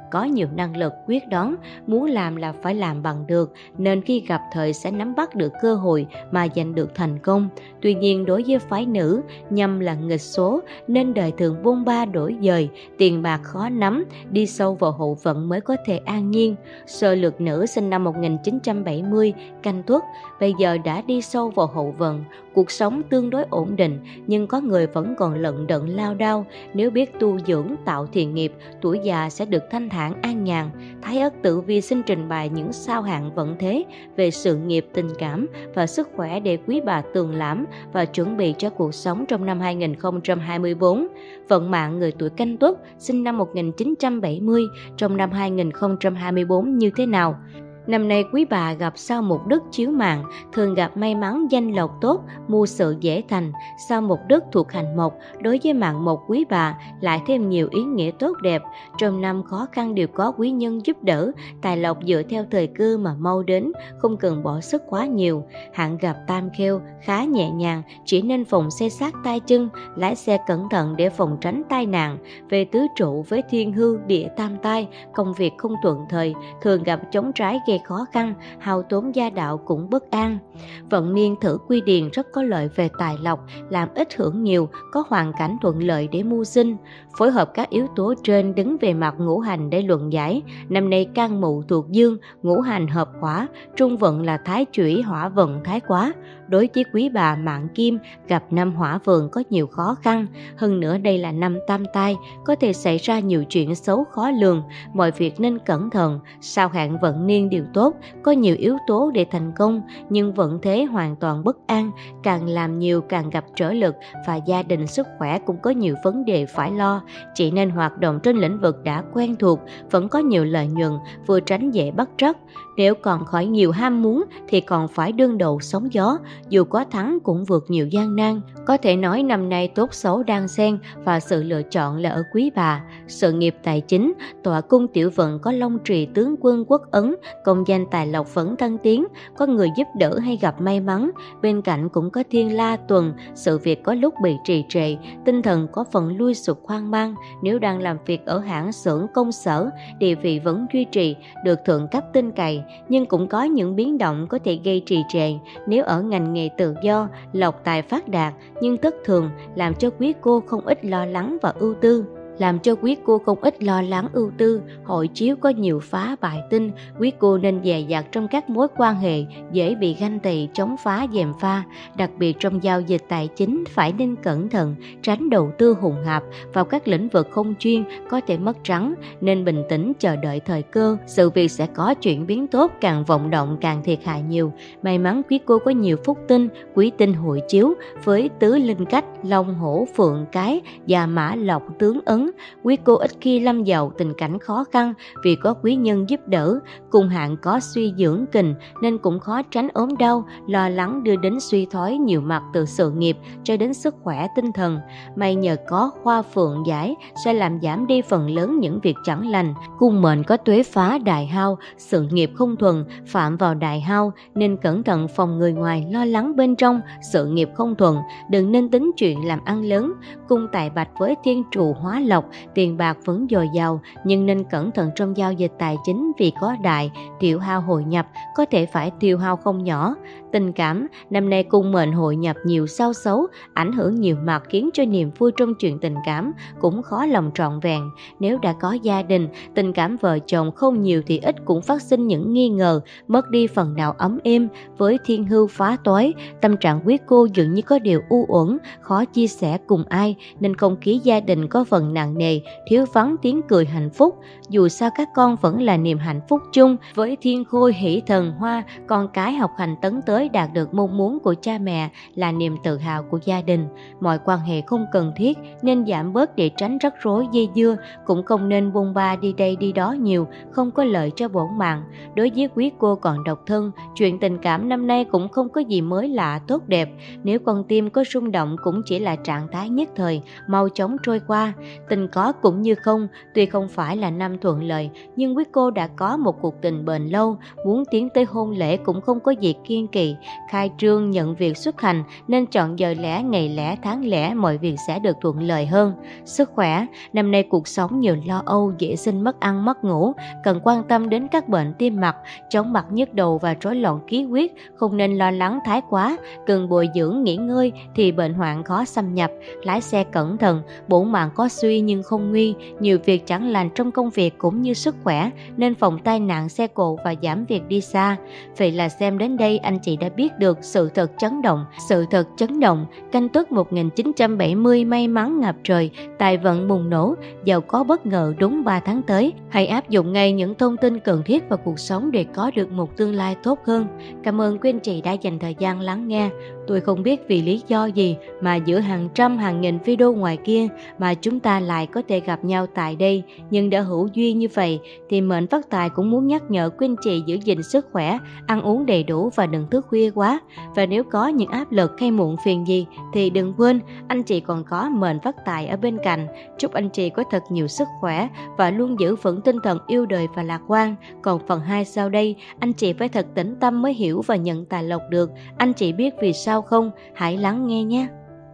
có nhiều năng lực, quyết đoán, muốn làm là phải làm bằng được, nên khi gặp thời sẽ nắm bắt được cơ hội mà giành được thành công. Tuy nhiên đối với phái nữ, Nhâm là nghịch số nên đời thường bôn ba đổi dời, tiền bạc khó nắm, đi sâu vào hậu vận mới có thể an nhiên. Sơ lược nữ sinh năm một nghìn chín trăm bảy mươi, Canh Tuất, bây giờ đã đi sâu vào hậu vận, cuộc sống tương đối ổn định, nhưng có người vẫn còn lận đận lao đao. Nếu biết tu dưỡng, tạo thiện nghiệp, tuổi già sẽ được thanh thản an nhàn. Thái Ất Tử Vi xin trình bày những sao hạn vận thế về sự nghiệp, tình cảm và sức khỏe để quý bà tường lãm và chuẩn bị cho cuộc sống trong năm hai nghìn không trăm hai mươi tư. Vận mạng người tuổi Canh Tuất sinh năm một nghìn chín trăm bảy mươi trong năm hai nghìn không trăm hai mươi tư như thế nào? Năm nay quý bà gặp sao mục đức chiếu mạng, thường gặp may mắn, danh lộc tốt, mưu sự dễ thành. Sao mục đức thuộc hành mộc, đối với mạng mộc quý bà lại thêm nhiều ý nghĩa tốt đẹp. Trong năm khó khăn đều có quý nhân giúp đỡ, tài lộc dựa theo thời cơ mà mau đến, không cần bỏ sức quá nhiều. Hạn gặp tam kheo, khá nhẹ nhàng, chỉ nên phòng xe sát tay chân, lái xe cẩn thận để phòng tránh tai nạn. Về tứ trụ với thiên hư, địa tam tai, công việc không thuận thời, thường gặp chống trái gây khó khăn, hao tốn gia đạo cũng bất an. Vận niên Thử Quy Điền rất có lợi về tài lộc, làm ít hưởng nhiều, có hoàn cảnh thuận lợi để mưu sinh. Phối hợp các yếu tố trên đứng về mặt ngũ hành để luận giải. Năm nay can mụ thuộc dương, ngũ hành hợp hỏa, trung vận là thái chủy, hỏa vận thái quá. Đối với quý bà mạng kim, gặp năm hỏa vượng có nhiều khó khăn. Hơn nữa đây là năm tam tai, có thể xảy ra nhiều chuyện xấu khó lường, mọi việc nên cẩn thận. Sao hạn vận niên điều tốt, có nhiều yếu tố để thành công, nhưng vận thế hoàn toàn bất an, càng làm nhiều càng gặp trở lực, và gia đình sức khỏe cũng có nhiều vấn đề phải lo. Chỉ nên hoạt động trên lĩnh vực đã quen thuộc, vẫn có nhiều lợi nhuận, vừa tránh dễ bắt trắc. Nếu còn khỏi nhiều ham muốn thì còn phải đương đầu sóng gió, dù có thắng cũng vượt nhiều gian nan. Có thể nói năm nay tốt xấu đang xen và sự lựa chọn là ở quý bà. Sự nghiệp tài chính, tọa cung tiểu vận có long trì tướng quân quốc ấn, công danh tài lộc phấn thăng tiến, có người giúp đỡ hay gặp may mắn. Bên cạnh cũng có thiên la tuần, sự việc có lúc bị trì trệ, tinh thần có phần lui sụp hoang mang. Nếu đang làm việc ở hãng xưởng công sở, địa vị vẫn duy trì, được thượng cấp tin cậy, nhưng cũng có những biến động có thể gây trì trệ. Nếu ở ngành nghề tự do, lộc tài phát đạt nhưng thất thường, làm cho quý cô không ít lo lắng và ưu tư. Làm cho quý cô không ít lo lắng ưu tư, hội chiếu có nhiều phá bại tinh, quý cô nên dè dặt trong các mối quan hệ, dễ bị ganh tị, chống phá, gièm pha. Đặc biệt trong giao dịch tài chính phải nên cẩn thận, tránh đầu tư hùng hạp vào các lĩnh vực không chuyên, có thể mất trắng, nên bình tĩnh chờ đợi thời cơ. Sự việc sẽ có chuyển biến tốt, càng vọng động càng thiệt hại nhiều. May mắn quý cô có nhiều phúc tinh, quý tinh hội chiếu với tứ linh cách long hổ phượng cái và mã lộc tướng ấn. Quý cô ít khi lâm vào tình cảnh khó khăn vì có quý nhân giúp đỡ. Cùng hạn có suy dưỡng kình nên cũng khó tránh ốm đau, lo lắng đưa đến suy thoái nhiều mặt từ sự nghiệp cho đến sức khỏe tinh thần. May nhờ có hoa phượng giải sẽ làm giảm đi phần lớn những việc chẳng lành. Cung mệnh có tuế phá đại hao, sự nghiệp không thuần, phạm vào đại hao nên cẩn thận phòng người ngoài lo lắng bên trong. Sự nghiệp không thuần, đừng nên tính chuyện làm ăn lớn. Cung tài bạch với thiên trụ hóa lộc, tiền bạc vẫn dồi dào, nhưng nên cẩn thận trong giao dịch tài chính vì có đại tiểu hao hội nhập, có thể phải tiêu hao không nhỏ. Tình cảm, năm nay cung mệnh hội nhập nhiều sao xấu, ảnh hưởng nhiều mặt khiến cho niềm vui trong chuyện tình cảm cũng khó lòng trọn vẹn. Nếu đã có gia đình, tình cảm vợ chồng không nhiều thì ít cũng phát sinh những nghi ngờ, mất đi phần nào ấm êm. Với thiên hưu phá toái, tâm trạng quý cô dường như có điều u uẩn, khó chia sẻ cùng ai, nên không khí gia đình có phần nặng nề, thiếu vắng tiếng cười hạnh phúc. Dù sao các con vẫn là niềm hạnh phúc chung. Với thiên khôi hỷ thần hoa, con cái học hành tấn tới đạt được mong muốn của cha mẹ là niềm tự hào của gia đình. Mọi quan hệ không cần thiết nên giảm bớt để tránh rắc rối dây dưa, cũng không nên bôn ba đi đây đi đó nhiều, không có lợi cho bổn mạng. Đối với quý cô còn độc thân, chuyện tình cảm năm nay cũng không có gì mới lạ tốt đẹp. Nếu con tim có rung động cũng chỉ là trạng thái nhất thời, mau chóng trôi qua. Tình có cũng như không, tuy không phải là năm thuận lợi, nhưng quý cô đã có một cuộc tình bền lâu, muốn tiến tới hôn lễ cũng không có gì kiêng kỵ. trị, khai trương nhận việc xuất hành nên chọn giờ lẻ, ngày lẻ, tháng lẻ, mọi việc sẽ được thuận lợi hơn. Sức khỏe, năm nay cuộc sống nhiều lo âu, dễ sinh mất ăn mất ngủ, cần quan tâm đến các bệnh tim mạch, chóng mặt, nhức đầu và rối loạn khí huyết, không nên lo lắng thái quá, cần bồi dưỡng nghỉ ngơi thì bệnh hoạn khó xâm nhập. Lái xe cẩn thận, bổn mạng có suy nhưng không nguy, nhiều việc chẳng lành trong công việc cũng như sức khỏe nên phòng tai nạn xe cộ và giảm việc đi xa. Vậy là xem đến đây anh chị đã biết được sự thật chấn động. Sự thật chấn động, Canh Tuất một nghìn chín trăm bảy mươi may mắn ngập trời, tài vận bùng nổ, giàu có bất ngờ đúng ba tháng tới. Hãy áp dụng ngay những thông tin cần thiết vào cuộc sống để có được một tương lai tốt hơn. Cảm ơn quý anh chị đã dành thời gian lắng nghe. Tôi không biết vì lý do gì mà giữa hàng trăm hàng nghìn video ngoài kia mà chúng ta lại có thể gặp nhau tại đây, nhưng đã hữu duyên như vậy thì mệnh phát tài cũng muốn nhắc nhở quý anh chị giữ gìn sức khỏe, ăn uống đầy đủ và đừng thức khuya quá. Và nếu có những áp lực hay muộn phiền gì thì đừng quên anh chị còn có mệnh phát tài ở bên cạnh. Chúc anh chị có thật nhiều sức khỏe và luôn giữ vững tinh thần yêu đời và lạc quan. Còn phần hai sau đây, anh chị phải thật tĩnh tâm mới hiểu và nhận tài lộc được. Anh chị biết vì sao không? Hãy lắng nghe nhé.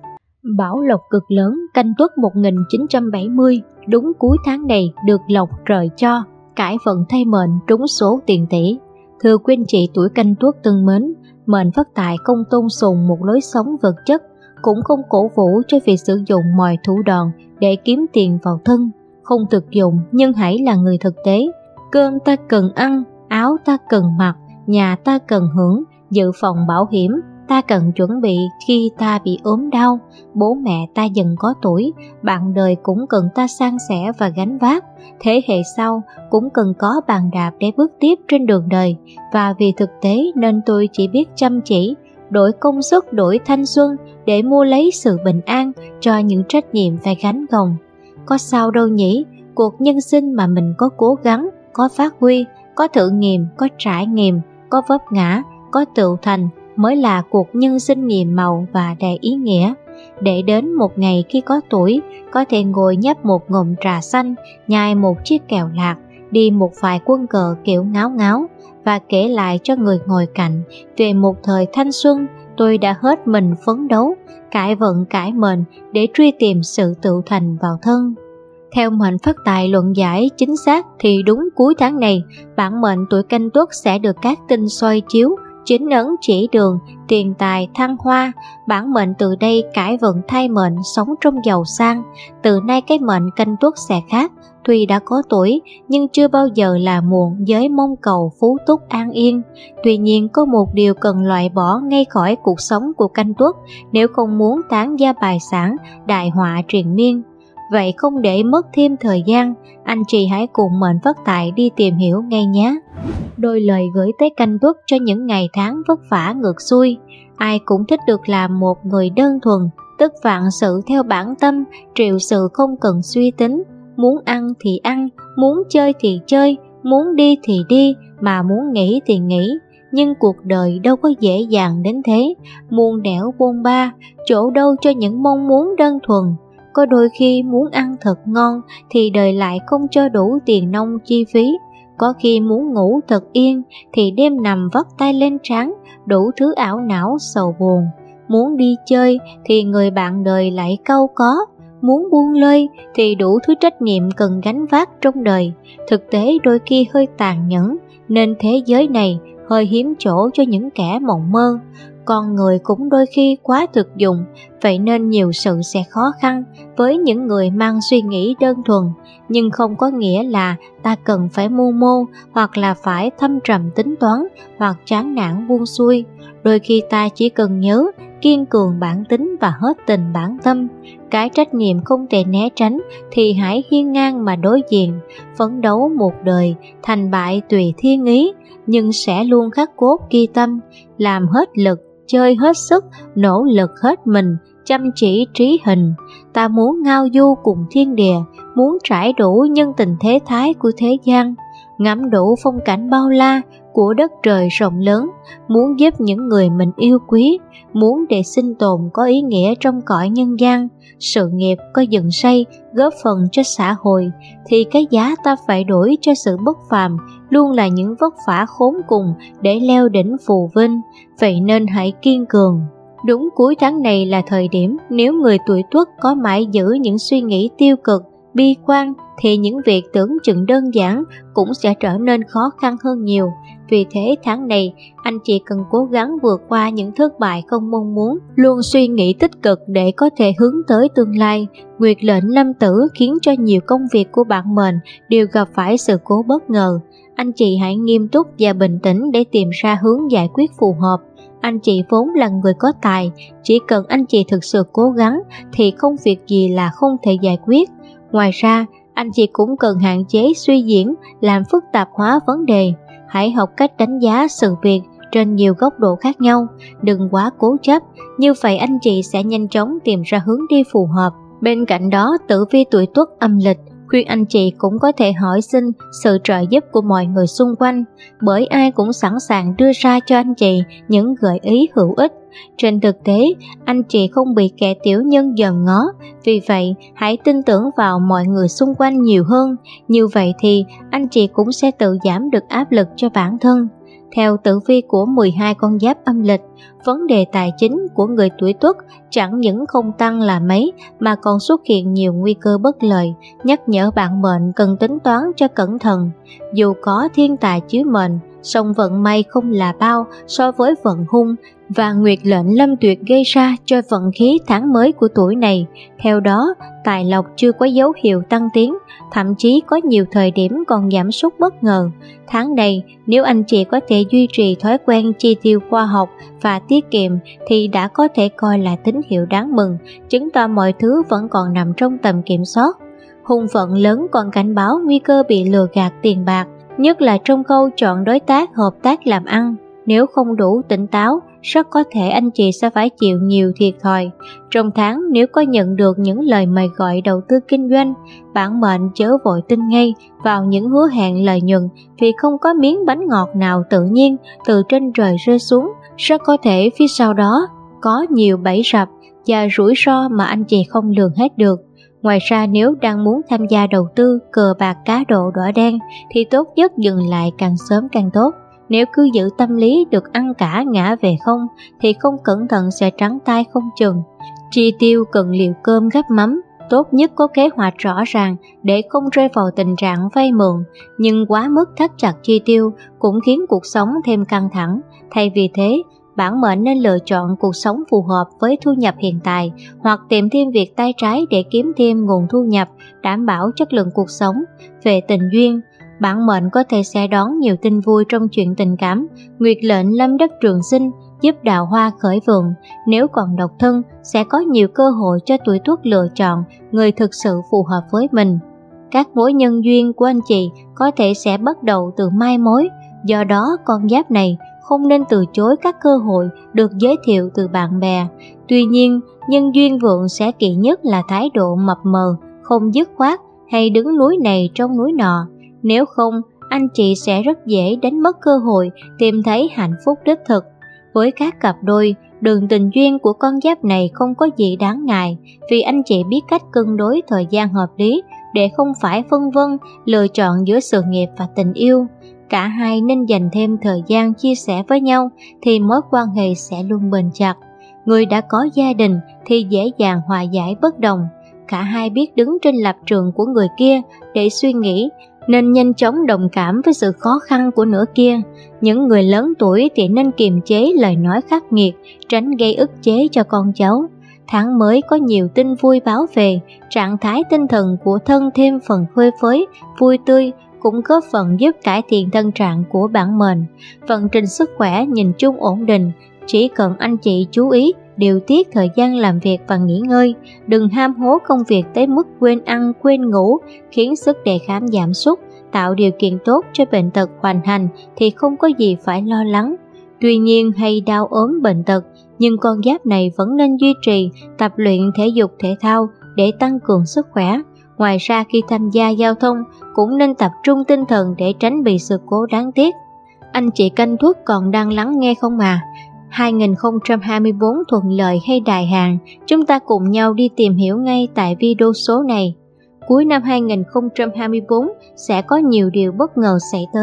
Bảo lộc cực lớn, Canh Tuất một nghìn chín trăm bảy mươi, đúng cuối tháng này được lộc trời cho, cải vận thay mệnh, trúng số tiền tỷ. Thưa quý anh chị tuổi Canh Tuất thân mến, mệnh phát tài không tôn sùng một lối sống vật chất, cũng không cổ vũ cho việc sử dụng mọi thủ đoạn để kiếm tiền vào thân, không thực dụng nhưng hãy là người thực tế. Cơm ta cần ăn, áo ta cần mặc, nhà ta cần hưởng, dự phòng bảo hiểm ta cần chuẩn bị khi ta bị ốm đau, bố mẹ ta dần có tuổi, bạn đời cũng cần ta san sẻ và gánh vác, thế hệ sau cũng cần có bàn đạp để bước tiếp trên đường đời. Và vì thực tế nên tôi chỉ biết chăm chỉ, đổi công sức, đổi thanh xuân để mua lấy sự bình an cho những trách nhiệm phải gánh gồng. Có sao đâu nhỉ, cuộc nhân sinh mà mình có cố gắng, có phát huy, có thử nghiệm, có trải nghiệm, có vấp ngã, có tự thành mới là cuộc nhân sinh nhiệm màu và đầy ý nghĩa. Để đến một ngày khi có tuổi, có thể ngồi nhấp một ngụm trà xanh, nhai một chiếc kẹo lạc, đi một vài quân cờ kiểu ngáo ngáo và kể lại cho người ngồi cạnh về một thời thanh xuân tôi đã hết mình phấn đấu, cải vận cải mệnh để truy tìm sự tự thành vào thân. Theo mệnh phát tài luận giải chính xác thì đúng cuối tháng này, bản mệnh tuổi Canh Tuất sẽ được các tinh soi chiếu, chính ấn chỉ đường, tiền tài thăng hoa. Bản mệnh từ đây cải vận thay mệnh, sống trong giàu sang. Từ nay cái mệnh Canh Tuất sẽ khác, tuy đã có tuổi nhưng chưa bao giờ là muộn với mong cầu phú túc an yên. Tuy nhiên có một điều cần loại bỏ ngay khỏi cuộc sống của Canh Tuất nếu không muốn tán gia bài sản, đại họa triền miên. Vậy không để mất thêm thời gian, anh chị hãy cùng mệnh phát tài đi tìm hiểu ngay nhé. Đôi lời gửi tới Canh Tuất cho những ngày tháng vất vả ngược xuôi. Ai cũng thích được làm một người đơn thuần, tức vạn sự theo bản tâm, triệu sự không cần suy tính. Muốn ăn thì ăn, muốn chơi thì chơi, muốn đi thì đi, mà muốn nghỉ thì nghỉ. Nhưng cuộc đời đâu có dễ dàng đến thế, muôn đẻo bôn ba, chỗ đâu cho những mong muốn đơn thuần. Có đôi khi muốn ăn thật ngon thì đời lại không cho đủ tiền nong chi phí. Có khi muốn ngủ thật yên thì đêm nằm vắt tay lên trán, đủ thứ ảo não sầu buồn. Muốn đi chơi thì người bạn đời lại cau có. Muốn buông lơi thì đủ thứ trách nhiệm cần gánh vác trong đời. Thực tế đôi khi hơi tàn nhẫn, nên thế giới này hơi hiếm chỗ cho những kẻ mộng mơ. Con người cũng đôi khi quá thực dụng, vậy nên nhiều sự sẽ khó khăn với những người mang suy nghĩ đơn thuần. Nhưng không có nghĩa là ta cần phải mưu mô, hoặc là phải thâm trầm tính toán, hoặc chán nản buông xuôi. Đôi khi ta chỉ cần nhớ kiên cường bản tính và hết tình bản tâm. Cái trách nhiệm không thể né tránh thì hãy hiên ngang mà đối diện. Phấn đấu một đời, thành bại tùy thiên ý, nhưng sẽ luôn khắc cốt ghi tâm, làm hết lực, chơi hết sức, nỗ lực hết mình, chăm chỉ trí hình. Ta muốn ngao du cùng thiên địa, muốn trải đủ nhân tình thế thái của thế gian, ngắm đủ phong cảnh bao la của đất trời rộng lớn, muốn giúp những người mình yêu quý, muốn để sinh tồn có ý nghĩa trong cõi nhân gian, sự nghiệp có dựng xây, góp phần cho xã hội, thì cái giá ta phải đổi cho sự bất phàm luôn là những vất vả khốn cùng để leo đỉnh phù vinh, vậy nên hãy kiên cường. Đúng cuối tháng này là thời điểm nếu người tuổi Tuất có mãi giữ những suy nghĩ tiêu cực, bi quan thì những việc tưởng chừng đơn giản cũng sẽ trở nên khó khăn hơn nhiều. Vì thế tháng này anh chị cần cố gắng vượt qua những thất bại không mong muốn, luôn suy nghĩ tích cực để có thể hướng tới tương lai. Nguyệt lệnh lâm tử khiến cho nhiều công việc của bạn mệnh đều gặp phải sự cố bất ngờ. Anh chị hãy nghiêm túc và bình tĩnh để tìm ra hướng giải quyết phù hợp. Anh chị vốn là người có tài, chỉ cần anh chị thực sự cố gắng thì không việc gì là không thể giải quyết. Ngoài ra, anh chị cũng cần hạn chế suy diễn, làm phức tạp hóa vấn đề. Hãy học cách đánh giá sự việc trên nhiều góc độ khác nhau, đừng quá cố chấp, như vậy anh chị sẽ nhanh chóng tìm ra hướng đi phù hợp. Bên cạnh đó, tử vi tuổi Tuất âm lịch khuyên anh chị cũng có thể hỏi xin sự trợ giúp của mọi người xung quanh, bởi ai cũng sẵn sàng đưa ra cho anh chị những gợi ý hữu ích. Trên thực tế, anh chị không bị kẻ tiểu nhân dòm ngó, vì vậy hãy tin tưởng vào mọi người xung quanh nhiều hơn, như vậy thì anh chị cũng sẽ tự giảm được áp lực cho bản thân. Theo tử vi của mười hai con giáp âm lịch, vấn đề tài chính của người tuổi Tuất chẳng những không tăng là mấy mà còn xuất hiện nhiều nguy cơ bất lợi, nhắc nhở bạn mệnh cần tính toán cho cẩn thận. Dù có thiên tài chiếu mệnh, song vận may không là bao so với vận hung và nguyệt lệnh lâm tuyệt gây ra cho vận khí tháng mới của tuổi này. Theo đó, tài lộc chưa có dấu hiệu tăng tiến, thậm chí có nhiều thời điểm còn giảm sút bất ngờ. Tháng này, nếu anh chị có thể duy trì thói quen chi tiêu khoa học và tiết kiệm thì đã có thể coi là tín hiệu đáng mừng, chứng tỏ mọi thứ vẫn còn nằm trong tầm kiểm soát. Hung vận lớn còn cảnh báo nguy cơ bị lừa gạt tiền bạc, nhất là trong khâu chọn đối tác hợp tác làm ăn. Nếu không đủ tỉnh táo, rất có thể anh chị sẽ phải chịu nhiều thiệt thòi. Trong tháng, nếu có nhận được những lời mời gọi đầu tư kinh doanh, bản mệnh chớ vội tin ngay vào những hứa hẹn lợi nhuận, vì không có miếng bánh ngọt nào tự nhiên từ trên trời rơi xuống. Rất có thể phía sau đó có nhiều bẫy rập và rủi ro mà anh chị không lường hết được. Ngoài ra, nếu đang muốn tham gia đầu tư cờ bạc cá độ đỏ đen thì tốt nhất dừng lại càng sớm càng tốt. Nếu cứ giữ tâm lý được ăn cả ngã về không thì không cẩn thận sẽ trắng tay không chừng. Chi tiêu cần liều cơm gắp mắm, tốt nhất có kế hoạch rõ ràng để không rơi vào tình trạng vay mượn, nhưng quá mức thắt chặt chi tiêu cũng khiến cuộc sống thêm căng thẳng. Thay vì thế, bản mệnh nên lựa chọn cuộc sống phù hợp với thu nhập hiện tại hoặc tìm thêm việc tay trái để kiếm thêm nguồn thu nhập, đảm bảo chất lượng cuộc sống. Về tình duyên, bản mệnh có thể sẽ đón nhiều tin vui trong chuyện tình cảm. Nguyệt lệnh lâm đất trường sinh giúp đào hoa khởi vườn. Nếu còn độc thân, sẽ có nhiều cơ hội cho tuổi Tuất lựa chọn người thực sự phù hợp với mình. Các mối nhân duyên của anh chị có thể sẽ bắt đầu từ mai mối, do đó con giáp này không nên từ chối các cơ hội được giới thiệu từ bạn bè. Tuy nhiên, nhân duyên vượng sẽ kỵ nhất là thái độ mập mờ, không dứt khoát hay đứng núi này trong núi nọ. Nếu không, anh chị sẽ rất dễ đánh mất cơ hội tìm thấy hạnh phúc đích thực. Với các cặp đôi, đường tình duyên của con giáp này không có gì đáng ngại, vì anh chị biết cách cân đối thời gian hợp lý để không phải phân vân lựa chọn giữa sự nghiệp và tình yêu. Cả hai nên dành thêm thời gian chia sẻ với nhau thì mối quan hệ sẽ luôn bền chặt. Người đã có gia đình thì dễ dàng hòa giải bất đồng. Cả hai biết đứng trên lập trường của người kia để suy nghĩ, nên nhanh chóng đồng cảm với sự khó khăn của nửa kia. Những người lớn tuổi thì nên kiềm chế lời nói khắc nghiệt, tránh gây ức chế cho con cháu. Tháng mới có nhiều tin vui báo về, trạng thái tinh thần của thân thêm phần phơi phới, vui tươi, cũng góp phần giúp cải thiện thân trạng của bản mệnh. Vận trình sức khỏe nhìn chung ổn định, chỉ cần anh chị chú ý điều tiết thời gian làm việc và nghỉ ngơi, đừng ham hố công việc tới mức quên ăn quên ngủ, khiến sức đề kháng giảm sút, tạo điều kiện tốt cho bệnh tật hoành hành thì không có gì phải lo lắng. Tuy nhiên, hay đau ốm bệnh tật, nhưng con giáp này vẫn nên duy trì tập luyện thể dục thể thao để tăng cường sức khỏe. Ngoài ra, khi tham gia giao thông cũng nên tập trung tinh thần để tránh bị sự cố đáng tiếc. Anh chị Canh Tuất còn đang lắng nghe không à? hai không hai tư thuận lợi hay đại hạn? Chúng ta cùng nhau đi tìm hiểu ngay tại video số này. Cuối năm hai không hai tư sẽ có nhiều điều bất ngờ xảy tới.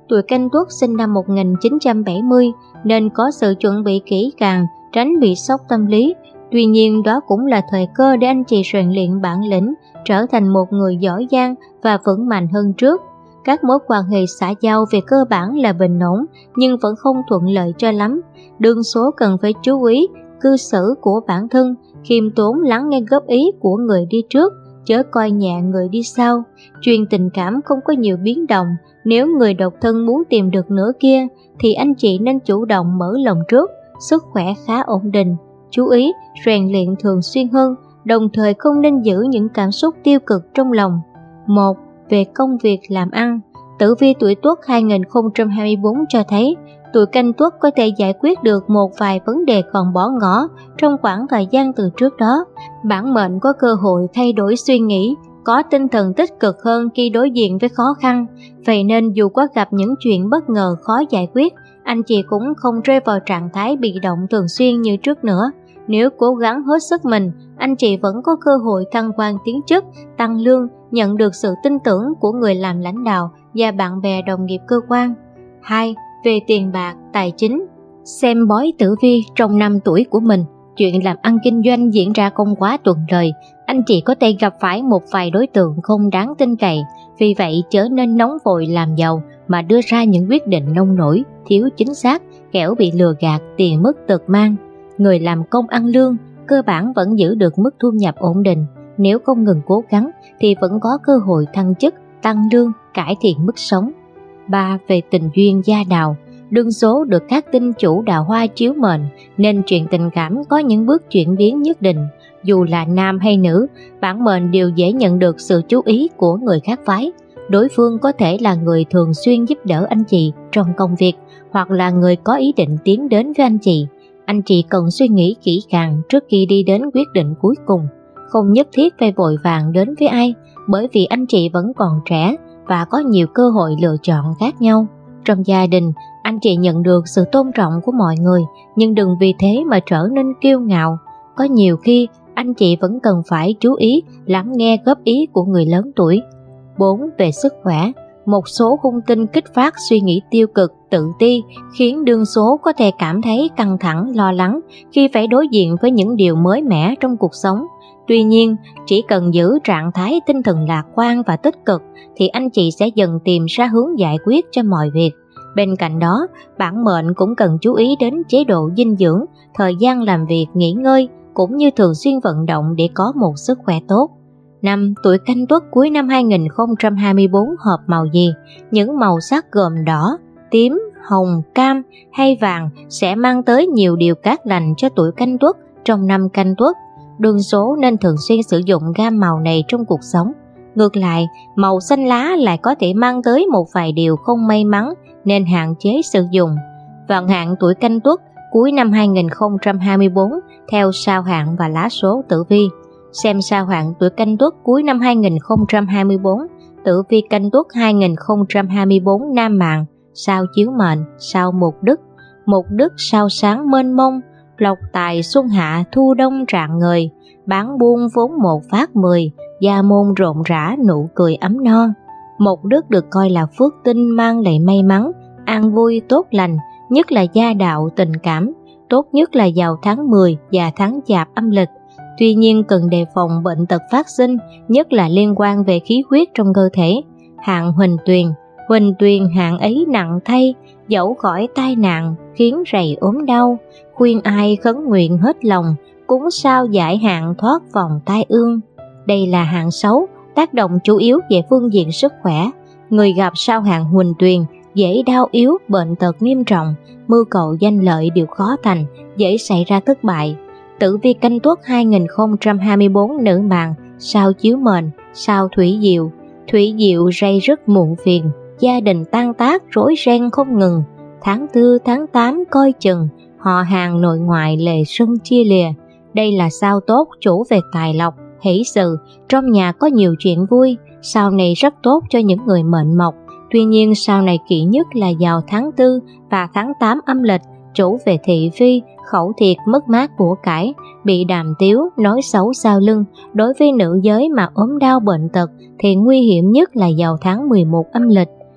tuổi Canh Tuất sinh năm một nghìn chín trăm bảy mươi nên có sự chuẩn bị kỹ càng, tránh bị sốc tâm lý. Tuy nhiên đó cũng là thời cơ để anh chị rèn luyện bản lĩnh, trở thành một người giỏi giang và vững mạnh hơn trước. Các mối quan hệ xã giao về cơ bản là bình ổn nhưng vẫn không thuận lợi cho lắm. Đương số cần phải chú ý cư xử của bản thân, khiêm tốn lắng nghe góp ý của người đi trước, chớ coi nhẹ người đi sau. Chuyện tình cảm không có nhiều biến động, nếu người độc thân muốn tìm được nửa kia thì anh chị nên chủ động mở lòng trước. Sức khỏe khá ổn định, chú ý rèn luyện thường xuyên hơn, đồng thời không nên giữ những cảm xúc tiêu cực trong lòng. Một. Về công việc làm ăn, tử vi tuổi Tuất hai nghìn không trăm hai mươi tư cho thấy tuổi Canh Tuất có thể giải quyết được một vài vấn đề còn bỏ ngỏ trong khoảng thời gian từ trước đó. Bản mệnh có cơ hội thay đổi suy nghĩ, có tinh thần tích cực hơn khi đối diện với khó khăn. Vậy nên dù có gặp những chuyện bất ngờ khó giải quyết, anh chị cũng không rơi vào trạng thái bị động thường xuyên như trước nữa. Nếu cố gắng hết sức mình, anh chị vẫn có cơ hội thăng quan tiến chức, tăng lương, nhận được sự tin tưởng của người làm lãnh đạo và bạn bè đồng nghiệp cơ quan. Hai. Về tiền bạc, tài chính, xem bói tử vi trong năm tuổi của mình, chuyện làm ăn kinh doanh diễn ra không quá thuận lợi. Anh chị có thể gặp phải một vài đối tượng không đáng tin cậy, vì vậy chớ nên nóng vội làm giàu mà đưa ra những quyết định nông nổi, thiếu chính xác, kẻo bị lừa gạt, tiền mất tật mang. Người làm công ăn lương cơ bản vẫn giữ được mức thu nhập ổn định, nếu không ngừng cố gắng thì vẫn có cơ hội thăng chức, tăng lương, cải thiện mức sống. Ba. Về tình duyên gia đạo, đương số được các tinh chủ đào hoa chiếu mệnh nên chuyện tình cảm có những bước chuyển biến nhất định. Dù là nam hay nữ, bản mệnh đều dễ nhận được sự chú ý của người khác phái. Đối phương có thể là người thường xuyên giúp đỡ anh chị trong công việc hoặc là người có ý định tiến đến với anh chị. Anh chị cần suy nghĩ kỹ càng trước khi đi đến quyết định cuối cùng. Không nhất thiết phải vội vàng đến với ai, bởi vì anh chị vẫn còn trẻ và có nhiều cơ hội lựa chọn khác nhau. Trong gia đình, anh chị nhận được sự tôn trọng của mọi người, nhưng đừng vì thế mà trở nên kiêu ngạo. Có nhiều khi, anh chị vẫn cần phải chú ý lắng nghe góp ý của người lớn tuổi. Bốn. Về sức khỏe, một số hung tinh kích phát suy nghĩ tiêu cực, tự ti, khiến đương số có thể cảm thấy căng thẳng, lo lắng khi phải đối diện với những điều mới mẻ trong cuộc sống. Tuy nhiên, chỉ cần giữ trạng thái tinh thần lạc quan và tích cực thì anh chị sẽ dần tìm ra hướng giải quyết cho mọi việc. Bên cạnh đó, bản mệnh cũng cần chú ý đến chế độ dinh dưỡng, thời gian làm việc, nghỉ ngơi, cũng như thường xuyên vận động để có một sức khỏe tốt. Năm. Tuổi Canh Tuất cuối năm hai nghìn không trăm hai mươi tư hợp màu gì? Những màu sắc gồm đỏ, tím, hồng, cam hay vàng sẽ mang tới nhiều điều cát lành cho tuổi Canh Tuất trong năm Canh Tuất. Đương số nên thường xuyên sử dụng gam màu này trong cuộc sống. Ngược lại, màu xanh lá lại có thể mang tới một vài điều không may mắn nên hạn chế sử dụng. Vận hạn tuổi Canh Tuất cuối năm hai nghìn không trăm hai mươi tư theo sao hạn và lá số tử vi. Xem sao hạn tuổi Canh Tuất cuối năm hai nghìn không trăm hai mươi tư, tử vi Canh Tuất hai nghìn không trăm hai mươi tư nam mạng, sao chiếu mệnh, sao Mộc Đức. Mộc Đức sao sáng mênh mông, lộc tài xuân hạ thu đông rạng ngời, bán buôn vốn một phát mười, gia môn rộn rã nụ cười ấm no. Mộc Đức được coi là phước tinh mang lại may mắn, an vui tốt lành, nhất là gia đạo tình cảm, tốt nhất là vào tháng mười và tháng Chạp âm lịch. Tuy nhiên cần đề phòng bệnh tật phát sinh, nhất là liên quan về khí huyết trong cơ thể. Hạn Huỳnh Tuyền, Huỳnh Tuyền hạn ấy nặng thay, dẫu khỏi tai nạn khiến rầy ốm đau, khuyên ai khấn nguyện hết lòng, cúng sao giải hạn thoát vòng tai ương. Đây là hạn xấu, tác động chủ yếu về phương diện sức khỏe. Người gặp sao hạn Huỳnh Tuyền dễ đau yếu, bệnh tật nghiêm trọng, mưu cầu danh lợi đều khó thành, dễ xảy ra thất bại. Tử vi Canh Tuất hai nghìn không trăm hai mươi tư nữ mạng, sao chiếu mệnh, sao Thủy Diệu. Thủy Diệu rây rất muộn phiền, gia đình tan tác rối ren không ngừng. Tháng tư tháng tám coi chừng, họ hàng nội ngoại lề sân chia lìa. Đây là sao tốt chủ về tài lộc, hỷ sự, trong nhà có nhiều chuyện vui. Sao này rất tốt cho những người mệnh mộc. Tuy nhiên sao này kỵ nhất là vào tháng tư và tháng tám âm lịch, chủ về thị phi, khẩu thiệt, mất mát của cải, bị đàm tiếu, nói xấu sau lưng. Đối với nữ giới mà ốm đau bệnh tật thì nguy hiểm nhất là vào tháng mười một âm lịch.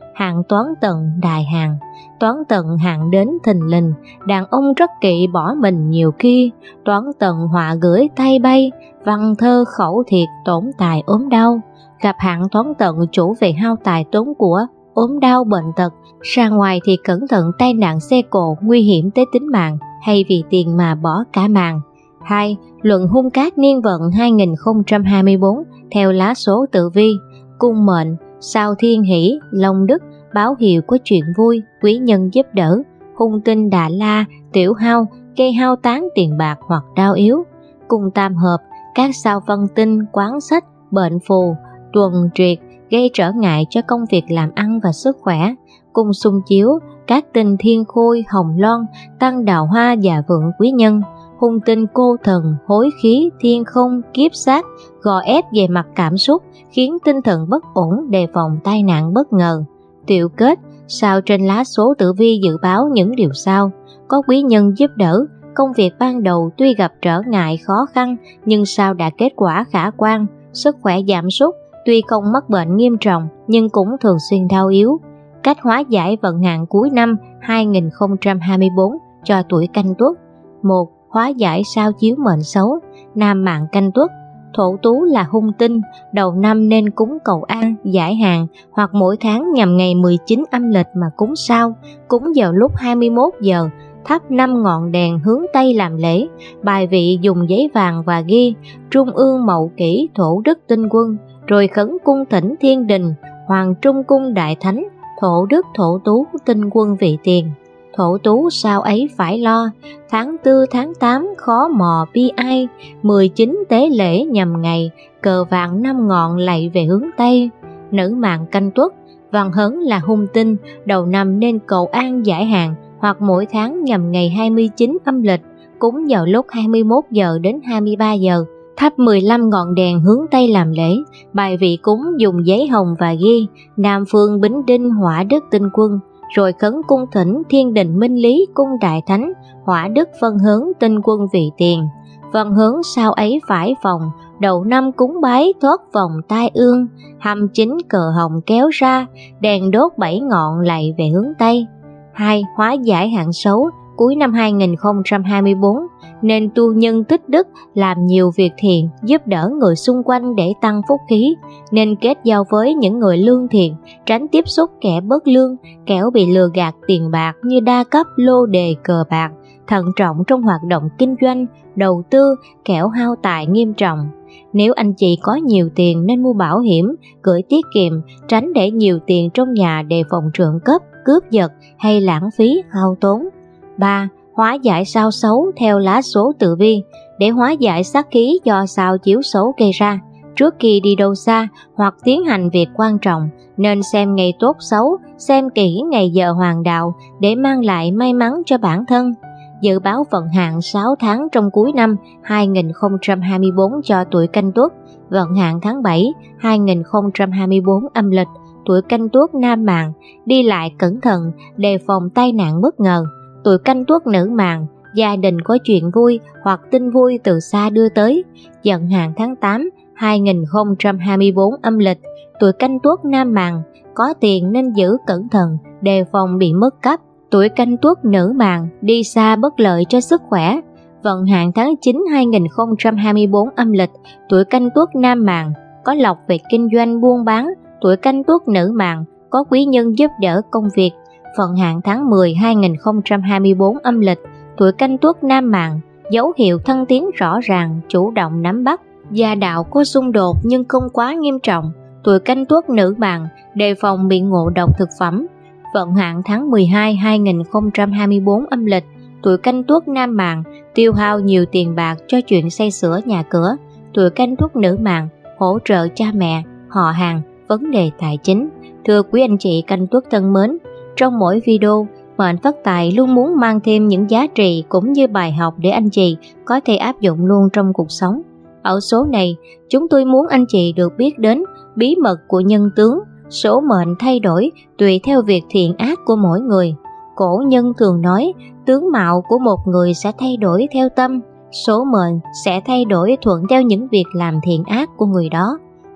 hạng toán tận đại hàng. Toán tận hạng đến thình lình, đàn ông rất kỵ bỏ mình nhiều khi. Toán tận họa gửi tay bay, văn thơ khẩu thiệt tổn tài ốm đau. Gặp hạng toán tận chủ về hao tài tốn của, ốm đau bệnh tật, ra ngoài thì cẩn thận tai nạn xe cộ nguy hiểm tới tính mạng, hay vì tiền mà bỏ cả màng. hai. Luận hung cát niên vận hai nghìn không trăm hai mươi tư theo lá số tử vi. Cung mệnh, sao thiên hỷ, long đức, báo hiệu có chuyện vui, quý nhân giúp đỡ. Hung tinh đà la, tiểu hao, gây hao tán tiền bạc hoặc đau yếu. Cung tam hợp, các sao văn tinh, quán sách, bệnh phù, tuần triệt, gây trở ngại cho công việc làm ăn và sức khỏe. Cung xung chiếu, các tinh thiên khôi, hồng loan, tăng đào hoa và vượng quý nhân. Hung tinh cô thần, hối khí, thiên không, kiếp sát, gò ép về mặt cảm xúc, khiến tinh thần bất ổn, đề phòng tai nạn bất ngờ. Tiểu kết, sao trên lá số tử vi dự báo những điều sau: có quý nhân giúp đỡ, công việc ban đầu tuy gặp trở ngại khó khăn nhưng sau đã kết quả khả quan. Sức khỏe giảm sút, tuy không mắc bệnh nghiêm trọng nhưng cũng thường xuyên đau yếu. Cách hóa giải vận hạn cuối năm hai nghìn không trăm hai mươi tư cho tuổi Canh Tuất. một. Hóa giải sao chiếu mệnh xấu. Nam mạng Canh Tuất, thổ tú là hung tinh, đầu năm nên cúng cầu an, giải hạn, hoặc mỗi tháng nhằm ngày mười chín âm lịch mà cúng sao, cúng vào lúc hai mươi mốt giờ, thắp năm ngọn đèn hướng Tây làm lễ. Bài vị dùng giấy vàng và ghi Trung ương Mậu Kỷ Thổ Đức Tinh Quân, rồi khấn cung thỉnh Thiên Đình, Hoàng Trung Cung Đại Thánh, Thổ Đức Thổ Tú Tinh Quân vị tiền. Thổ tú sao ấy phải lo, tháng tư tháng tám khó mò bi ai, mười chín tế lễ nhằm ngày, cờ vàng năm ngọn lạy về hướng Tây. Nữ mạng Canh Tuất, văn hấn là hung tinh, đầu năm nên cầu an giải hạn, hoặc mỗi tháng nhằm ngày hai mươi chín âm lịch, cúng vào lúc hai mươi mốt giờ đến hai mươi ba giờ, thắp mười lăm ngọn đèn hướng Tây làm lễ. Bài vị cúng dùng giấy hồng và ghi Nam Phương Bính Đinh Hỏa Đức Tinh Quân, rồi khấn cung thỉnh Thiên Đình Minh Lý Cung Đại Thánh, Hỏa Đức Phân Hướng Tinh Quân vị tiền. Phân hướng sao ấy phải phòng, đầu năm cúng bái thoát vòng tai ương, hăm chín cờ hồng kéo ra, đèn đốt bảy ngọn lạy về hướng Tây. hai. Hóa giải hạn xấu, cuối năm hai nghìn không trăm hai mươi tư nên tu nhân tích đức, làm nhiều việc thiện, giúp đỡ người xung quanh để tăng phúc khí, nên kết giao với những người lương thiện, tránh tiếp xúc kẻ bất lương, kẻo bị lừa gạt tiền bạc như đa cấp, lô đề, cờ bạc. Thận trọng trong hoạt động kinh doanh, đầu tư, kẻo hao tài nghiêm trọng. Nếu anh chị có nhiều tiền nên mua bảo hiểm, gửi tiết kiệm, tránh để nhiều tiền trong nhà đề phòng trộm cắp, cướp giật hay lãng phí hao tốn. ba. Hóa giải sao xấu theo lá số tử vi. Để hóa giải sát khí do sao chiếu xấu gây ra, trước khi đi đâu xa hoặc tiến hành việc quan trọng, nên xem ngày tốt xấu, xem kỹ ngày giờ hoàng đạo để mang lại may mắn cho bản thân. Dự báo vận hạn sáu tháng trong cuối năm hai nghìn không trăm hai mươi tư cho tuổi Canh Tuất. Vận hạn tháng bảy hai nghìn không trăm hai mươi tư âm lịch, tuổi Canh Tuất nam mạng, đi lại cẩn thận, đề phòng tai nạn bất ngờ. Tuổi Canh Tuất nữ mạng, gia đình có chuyện vui hoặc tin vui từ xa đưa tới. Vận hạn tháng tám hai nghìn không trăm hai mươi tư âm lịch, tuổi Canh Tuất nam mạng, có tiền nên giữ cẩn thận, đề phòng bị mất cắp. Tuổi Canh Tuất nữ mạng, đi xa bất lợi cho sức khỏe. Vận hạn tháng chín hai nghìn không trăm hai mươi tư âm lịch, tuổi Canh Tuất nam mạng, có lộc về kinh doanh buôn bán. Tuổi Canh Tuất nữ mạng, có quý nhân giúp đỡ công việc. Vận hạn tháng mười hai nghìn không trăm hai mươi tư âm lịch, tuổi Canh Tuất nam mạng, dấu hiệu thăng tiến rõ ràng, chủ động nắm bắt. Gia đạo có xung đột nhưng không quá nghiêm trọng. Tuổi Canh Tuất nữ mạng, đề phòng bị ngộ độc thực phẩm. Vận hạn tháng mười hai hai nghìn không trăm hai mươi tư âm lịch, tuổi Canh Tuất nam mạng, tiêu hao nhiều tiền bạc cho chuyện xây sửa nhà cửa. Tuổi Canh Tuất nữ mạng, hỗ trợ cha mẹ, họ hàng, vấn đề tài chính. Thưa quý anh chị Canh Tuất thân mến, trong mỗi video, Mệnh Phát Tài luôn muốn mang thêm những giá trị cũng như bài học để anh chị có thể áp dụng luôn trong cuộc sống. Ở số này, chúng tôi muốn anh chị được biết đến bí mật của nhân tướng. Số mệnh thay đổi tùy theo việc thiện ác của mỗi người. Cổ nhân thường nói, tướng mạo của một người sẽ thay đổi theo tâm, số mệnh sẽ thay đổi thuận theo những việc làm thiện ác của người đó.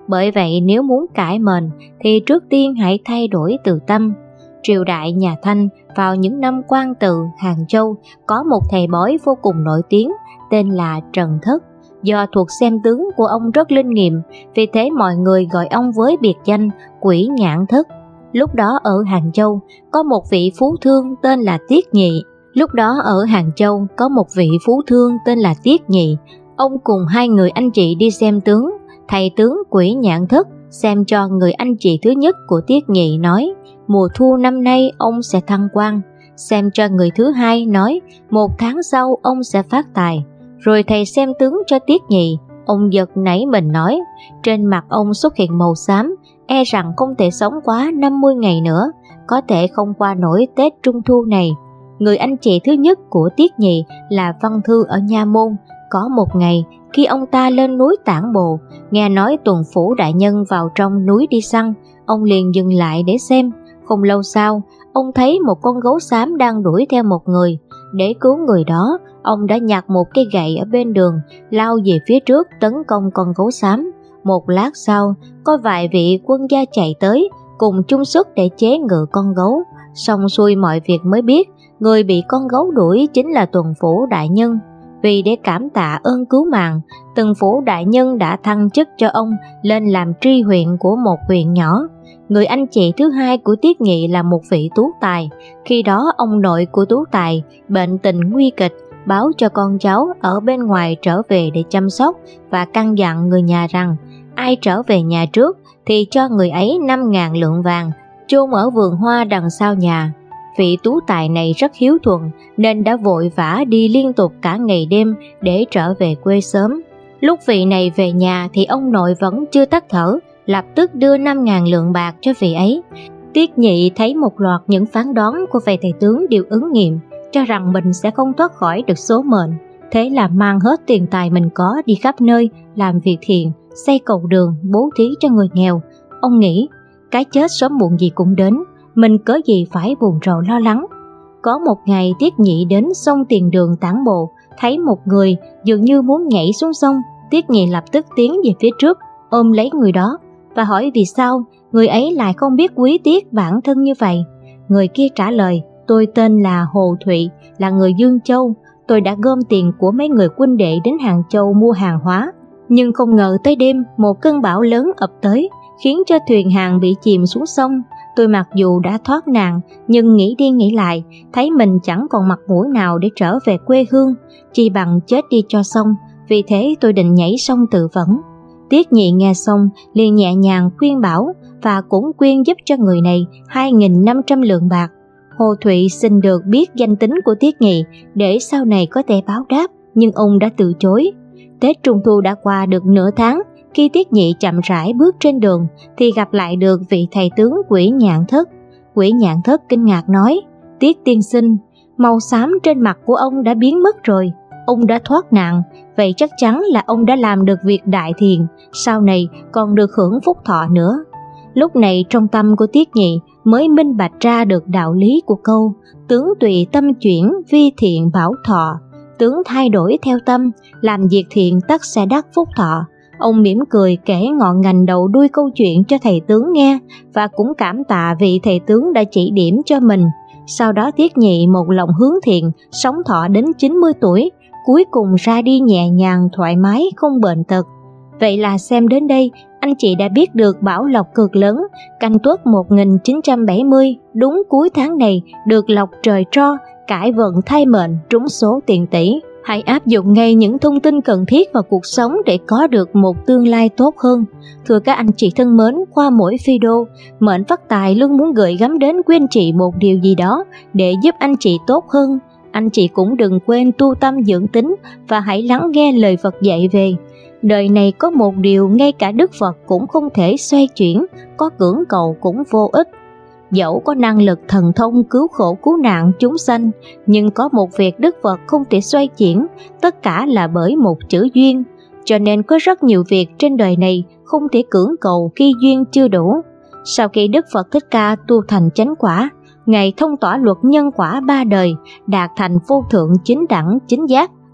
Bởi vậy nếu muốn cải mệnh thì trước tiên hãy thay đổi từ tâm. Triều đại nhà Thanh vào những năm Quang Tự, Hàng Châu có một thầy bói vô cùng nổi tiếng tên là Trần Thất. Do thuộc xem tướng của ông rất linh nghiệm, vì thế mọi người gọi ông với biệt danh Quỷ Nhãn Thất. Lúc đó ở Hàng Châu có một vị phú thương tên là Tiết Nhị. Lúc đó ở Hàng Châu có một vị phú thương tên là Tiết Nhị. Ông cùng hai người anh chị đi xem tướng. Thầy tướng Quỷ Nhãn Thất xem cho người anh chị thứ nhất của Tiết Nhị nói mùa thu năm nay ông sẽ thăng quan. Xem cho người thứ hai nói một tháng sau ông sẽ phát tài. Rồi thầy xem tướng cho Tiết Nhị. Ông giật nảy mình nói trên mặt ông xuất hiện màu xám, e rằng không thể sống quá năm mươi ngày nữa, có thể không qua nổi Tết Trung Thu này. Người anh chị thứ nhất của Tiết Nhị là Văn Thư ở Nha Môn. Có một ngày khi ông ta lên núi Tản Bộ, nghe nói tuần phủ đại nhân vào trong núi đi săn, ông liền dừng lại để xem. Không lâu sau, ông thấy một con gấu xám đang đuổi theo một người. Để cứu người đó, ông đã nhặt một cây gậy ở bên đường, lao về phía trước tấn công con gấu xám. Một lát sau, có vài vị quân gia chạy tới, cùng chung sức để chế ngự con gấu. Xong xuôi mọi việc mới biết, người bị con gấu đuổi chính là tuần phủ đại nhân. Vì để cảm tạ ơn cứu mạng, tuần phủ đại nhân đã thăng chức cho ông lên làm tri huyện của một huyện nhỏ. Người anh chị thứ hai của Tiết Nhị là một vị tú tài. Khi đó ông nội của tú tài bệnh tình nguy kịch, báo cho con cháu ở bên ngoài trở về để chăm sóc và căn dặn người nhà rằng ai trở về nhà trước thì cho người ấy năm ngàn lượng vàng, chôn ở vườn hoa đằng sau nhà. Vị tú tài này rất hiếu thuận nên đã vội vã đi liên tục cả ngày đêm để trở về quê sớm. Lúc vị này về nhà thì ông nội vẫn chưa tắt thở, lập tức đưa năm ngàn lượng bạc cho vị ấy. Tiết Nhị thấy một loạt những phán đoán của vị thầy tướng đều ứng nghiệm, cho rằng mình sẽ không thoát khỏi được số mệnh. Thế là mang hết tiền tài mình có đi khắp nơi làm việc thiện, xây cầu đường, bố thí cho người nghèo. Ông nghĩ cái chết sớm muộn gì cũng đến, mình cớ gì phải buồn rầu lo lắng. Có một ngày Tiết Nhị đến sông Tiền Đường Tản Bộ, thấy một người dường như muốn nhảy xuống sông. Tiết Nhị lập tức tiến về phía trước, ôm lấy người đó và hỏi vì sao người ấy lại không biết quý tiếc bản thân như vậy. Người kia trả lời, tôi tên là Hồ Thụy, là người Dương Châu. Tôi đã gom tiền của mấy người huynh đệ đến Hàng Châu mua hàng hóa, nhưng không ngờ tới đêm một cơn bão lớn ập tới, khiến cho thuyền hàng bị chìm xuống sông. Tôi mặc dù đã thoát nạn, nhưng nghĩ đi nghĩ lại, thấy mình chẳng còn mặt mũi nào để trở về quê hương, chỉ bằng chết đi cho xong. Vì thế tôi định nhảy sông tự vẫn. Tiết Nhị nghe xong liền nhẹ nhàng khuyên bảo và cũng quyên giúp cho người này hai nghìn năm trăm lượng bạc. Hồ Thụy xin được biết danh tính của Tiết Nhị để sau này có thể báo đáp, nhưng ông đã từ chối. Tết Trung Thu đã qua được nửa tháng, khi Tiết Nhị chậm rãi bước trên đường thì gặp lại được vị thầy tướng Quỷ Nhãn Thất. Quỷ Nhãn Thất kinh ngạc nói, Tiết tiên sinh, màu xám trên mặt của ông đã biến mất rồi. Ông đã thoát nạn, vậy chắc chắn là ông đã làm được việc đại thiện, sau này còn được hưởng phúc thọ nữa. Lúc này trong tâm của Tiết Nhị mới minh bạch ra được đạo lý của câu tướng tùy tâm chuyển, vi thiện bảo thọ. Tướng thay đổi theo tâm, làm việc thiện tất sẽ đắc phúc thọ. Ông mỉm cười kể ngọn ngành đầu đuôi câu chuyện cho thầy tướng nghe và cũng cảm tạ vị thầy tướng đã chỉ điểm cho mình. Sau đó Tiết Nhị một lòng hướng thiện, sống thọ đến chín mươi tuổi, cuối cùng ra đi nhẹ nhàng thoải mái, không bệnh tật. Vậy là xem đến đây, anh chị đã biết được bảo lộc cực lớn Canh Tuất một nghìn chín trăm bảy mươi đúng cuối tháng này được lộc trời tro, cải vận thay mệnh, trúng số tiền tỷ. Hãy áp dụng ngay những thông tin cần thiết vào cuộc sống để có được một tương lai tốt hơn. Thưa các anh chị thân mến, qua mỗi video, Mệnh Phát Tài luôn muốn gửi gắm đến quý anh chị một điều gì đó để giúp anh chị tốt hơn. Anh chị cũng đừng quên tu tâm dưỡng tính và hãy lắng nghe lời Phật dạy về. Đời này có một điều ngay cả Đức Phật cũng không thể xoay chuyển, có cưỡng cầu cũng vô ích. Dẫu có năng lực thần thông cứu khổ cứu nạn chúng sanh, nhưng có một việc Đức Phật không thể xoay chuyển, tất cả là bởi một chữ duyên. Cho nên có rất nhiều việc trên đời này không thể cưỡng cầu khi duyên chưa đủ. Sau khi Đức Phật Thích Ca tu thành chánh quả, Ngài thông tỏa luật nhân quả ba đời, đạt thành vô thượng chính đẳng chính giác,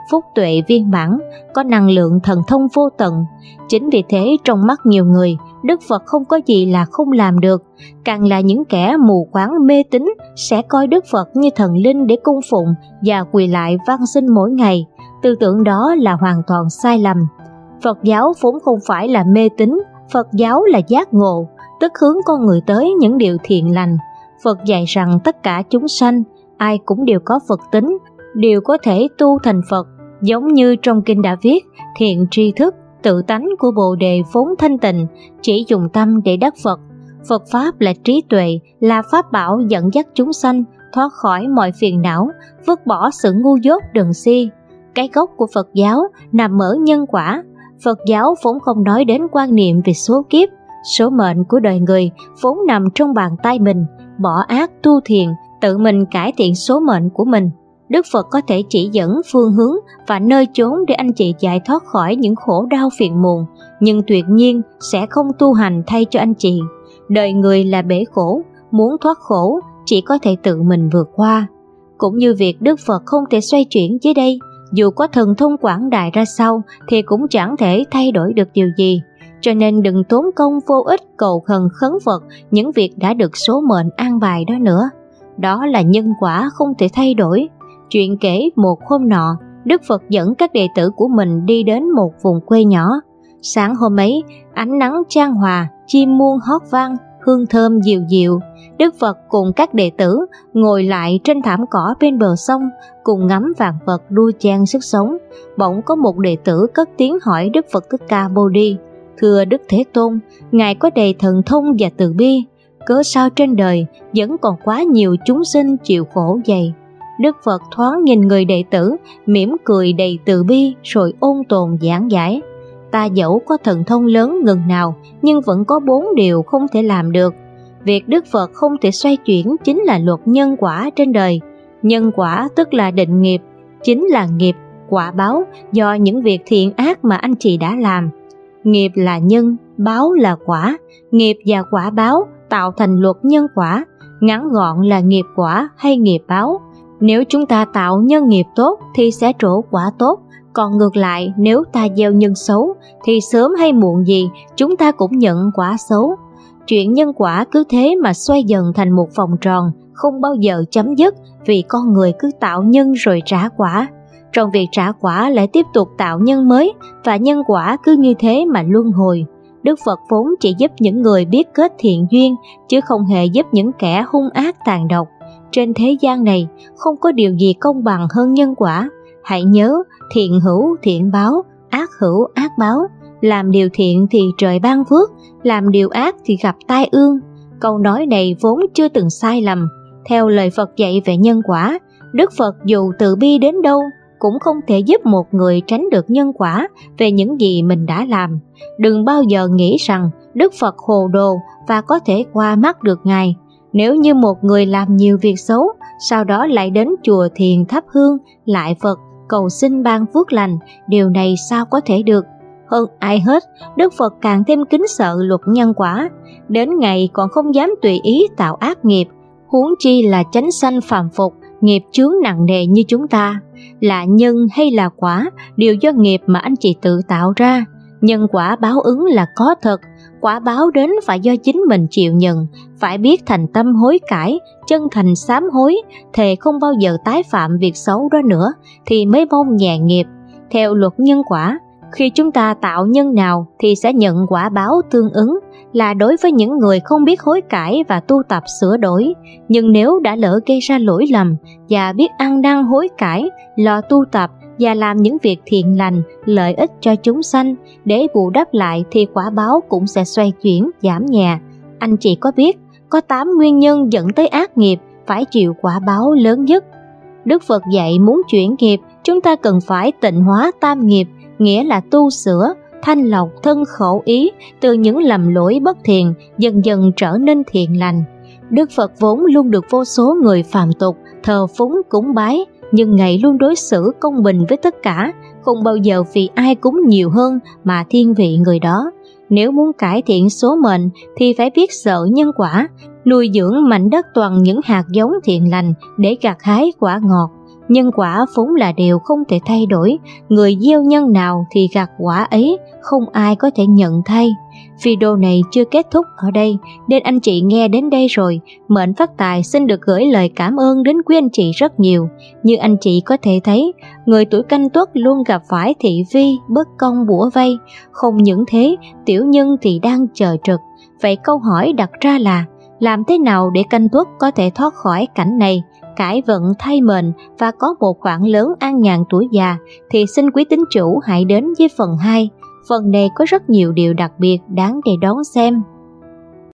phúc tuệ viên mãn, có năng lượng thần thông vô tận. Chính vì thế trong mắt nhiều người, Đức Phật không có gì là không làm được. Càng là những kẻ mù quáng mê tín sẽ coi Đức Phật như thần linh để cung phụng và quỳ lại van xin mỗi ngày. Tư tưởng đó là hoàn toàn sai lầm. Phật giáo vốn không phải là mê tín, Phật giáo là giác ngộ, tức hướng con người tới những điều thiện lành. Phật dạy rằng tất cả chúng sanh, ai cũng đều có Phật tính, đều có thể tu thành Phật. Giống như trong kinh đã viết, thiện tri thức, tự tánh của Bồ Đề vốn thanh tịnh, chỉ dùng tâm để đắc Phật. Phật Pháp là trí tuệ, là pháp bảo dẫn dắt chúng sanh thoát khỏi mọi phiền não, vứt bỏ sự ngu dốt đần si. Cái gốc của Phật giáo nằm ở nhân quả. Phật giáo vốn không nói đến quan niệm về số kiếp. Số mệnh của đời người vốn nằm trong bàn tay mình. Bỏ ác tu thiện, tự mình cải thiện số mệnh của mình. Đức Phật có thể chỉ dẫn phương hướng và nơi chốn để anh chị giải thoát khỏi những khổ đau phiền muộn, nhưng tuyệt nhiên sẽ không tu hành thay cho anh chị. Đời người là bể khổ, muốn thoát khổ chỉ có thể tự mình vượt qua. Cũng như việc Đức Phật không thể xoay chuyển dưới đây, dù có thần thông quảng đại ra sao thì cũng chẳng thể thay đổi được điều gì. Cho nên đừng tốn công vô ích cầu khẩn khấn Phật những việc đã được số mệnh an bài đó nữa. Đó là nhân quả không thể thay đổi. Chuyện kể một hôm nọ, Đức Phật dẫn các đệ tử của mình đi đến một vùng quê nhỏ. Sáng hôm ấy, ánh nắng chan hòa, chim muông hót vang, hương thơm dịu dịu. Đức Phật cùng các đệ tử ngồi lại trên thảm cỏ bên bờ sông, cùng ngắm vạn vật đua chen sức sống. Bỗng có một đệ tử cất tiếng hỏi Đức Phật Thích Ca Mâu Ni: Thưa Đức Thế Tôn, Ngài có đầy thần thông và từ bi, cớ sao trên đời vẫn còn quá nhiều chúng sinh chịu khổ vậy? Đức Phật thoáng nhìn người đệ tử, mỉm cười đầy từ bi rồi ôn tồn giảng giải: Ta dẫu có thần thông lớn ngần nào, nhưng vẫn có bốn điều không thể làm được. Việc Đức Phật không thể xoay chuyển chính là luật nhân quả trên đời. Nhân quả tức là định nghiệp, chính là nghiệp, quả báo do những việc thiện ác mà anh chị đã làm. Nghiệp là nhân, báo là quả. Nghiệp và quả báo tạo thành luật nhân quả, ngắn gọn là nghiệp quả hay nghiệp báo. Nếu chúng ta tạo nhân nghiệp tốt thì sẽ trổ quả tốt, còn ngược lại nếu ta gieo nhân xấu thì sớm hay muộn gì chúng ta cũng nhận quả xấu. Chuyện nhân quả cứ thế mà xoay dần thành một vòng tròn, không bao giờ chấm dứt, vì con người cứ tạo nhân rồi trả quả. Trong việc trả quả lại tiếp tục tạo nhân mới, và nhân quả cứ như thế mà luân hồi. Đức Phật vốn chỉ giúp những người biết kết thiện duyên, chứ không hề giúp những kẻ hung ác tàn độc. Trên thế gian này không có điều gì công bằng hơn nhân quả. Hãy nhớ, thiện hữu thiện báo, ác hữu ác báo. Làm điều thiện thì trời ban phước, làm điều ác thì gặp tai ương. Câu nói này vốn chưa từng sai lầm. Theo lời Phật dạy về nhân quả, Đức Phật dù từ bi đến đâu cũng không thể giúp một người tránh được nhân quả về những gì mình đã làm. Đừng bao giờ nghĩ rằng Đức Phật hồ đồ và có thể qua mắt được Ngài. Nếu như một người làm nhiều việc xấu, sau đó lại đến chùa thiền thắp hương, lại Phật, cầu xin ban phước lành, điều này sao có thể được? Hơn ai hết, Đức Phật càng thêm kính sợ luật nhân quả. Đến ngày còn không dám tùy ý tạo ác nghiệp, huống chi là chánh sanh phàm phục, nghiệp chướng nặng nề như chúng ta. Là nhân hay là quả, đều do nghiệp mà anh chị tự tạo ra. Nhân quả báo ứng là có thật, quả báo đến phải do chính mình chịu nhận, phải biết thành tâm hối cải, chân thành sám hối, thề không bao giờ tái phạm việc xấu đó nữa, thì mới mong nhẹ nghiệp. Theo luật nhân quả, khi chúng ta tạo nhân nào thì sẽ nhận quả báo tương ứng, là đối với những người không biết hối cải và tu tập sửa đổi. Nhưng nếu đã lỡ gây ra lỗi lầm và biết ăn năn hối cải, lo tu tập và làm những việc thiện lành, lợi ích cho chúng sanh để bù đắp lại, thì quả báo cũng sẽ xoay chuyển, giảm nhẹ. Anh chị có biết có tám nguyên nhân dẫn tới ác nghiệp phải chịu quả báo lớn nhất. Đức Phật dạy muốn chuyển nghiệp, chúng ta cần phải tịnh hóa tam nghiệp, nghĩa là tu sửa, thanh lọc thân khẩu ý từ những lầm lỗi bất thiện, dần dần trở nên thiện lành. Đức Phật vốn luôn được vô số người phàm tục thờ phúng cúng bái, nhưng Ngài luôn đối xử công bình với tất cả, không bao giờ vì ai cúng nhiều hơn mà thiên vị người đó. Nếu muốn cải thiện số mệnh thì phải biết sợ nhân quả, nuôi dưỡng mảnh đất toàn những hạt giống thiện lành để gặt hái quả ngọt. Nhân quả vốn là điều không thể thay đổi, người gieo nhân nào thì gặt quả ấy, không ai có thể nhận thay. Video này chưa kết thúc ở đây, nên anh chị nghe đến đây rồi, Mệnh Phát Tài xin được gửi lời cảm ơn đến quý anh chị rất nhiều. Như anh chị có thể thấy, người tuổi Canh Tuất luôn gặp phải thị vi, bất công bủa vây. Không những thế, tiểu nhân thì đang chờ trực. Vậy câu hỏi đặt ra là, làm thế nào để Canh Tuất có thể thoát khỏi cảnh này, cải vận thay mệnh và có một khoản lớn an nhàn tuổi già? Thì xin quý tín chủ hãy đến với phần hai. Phần này có rất nhiều điều đặc biệt đáng để đón xem.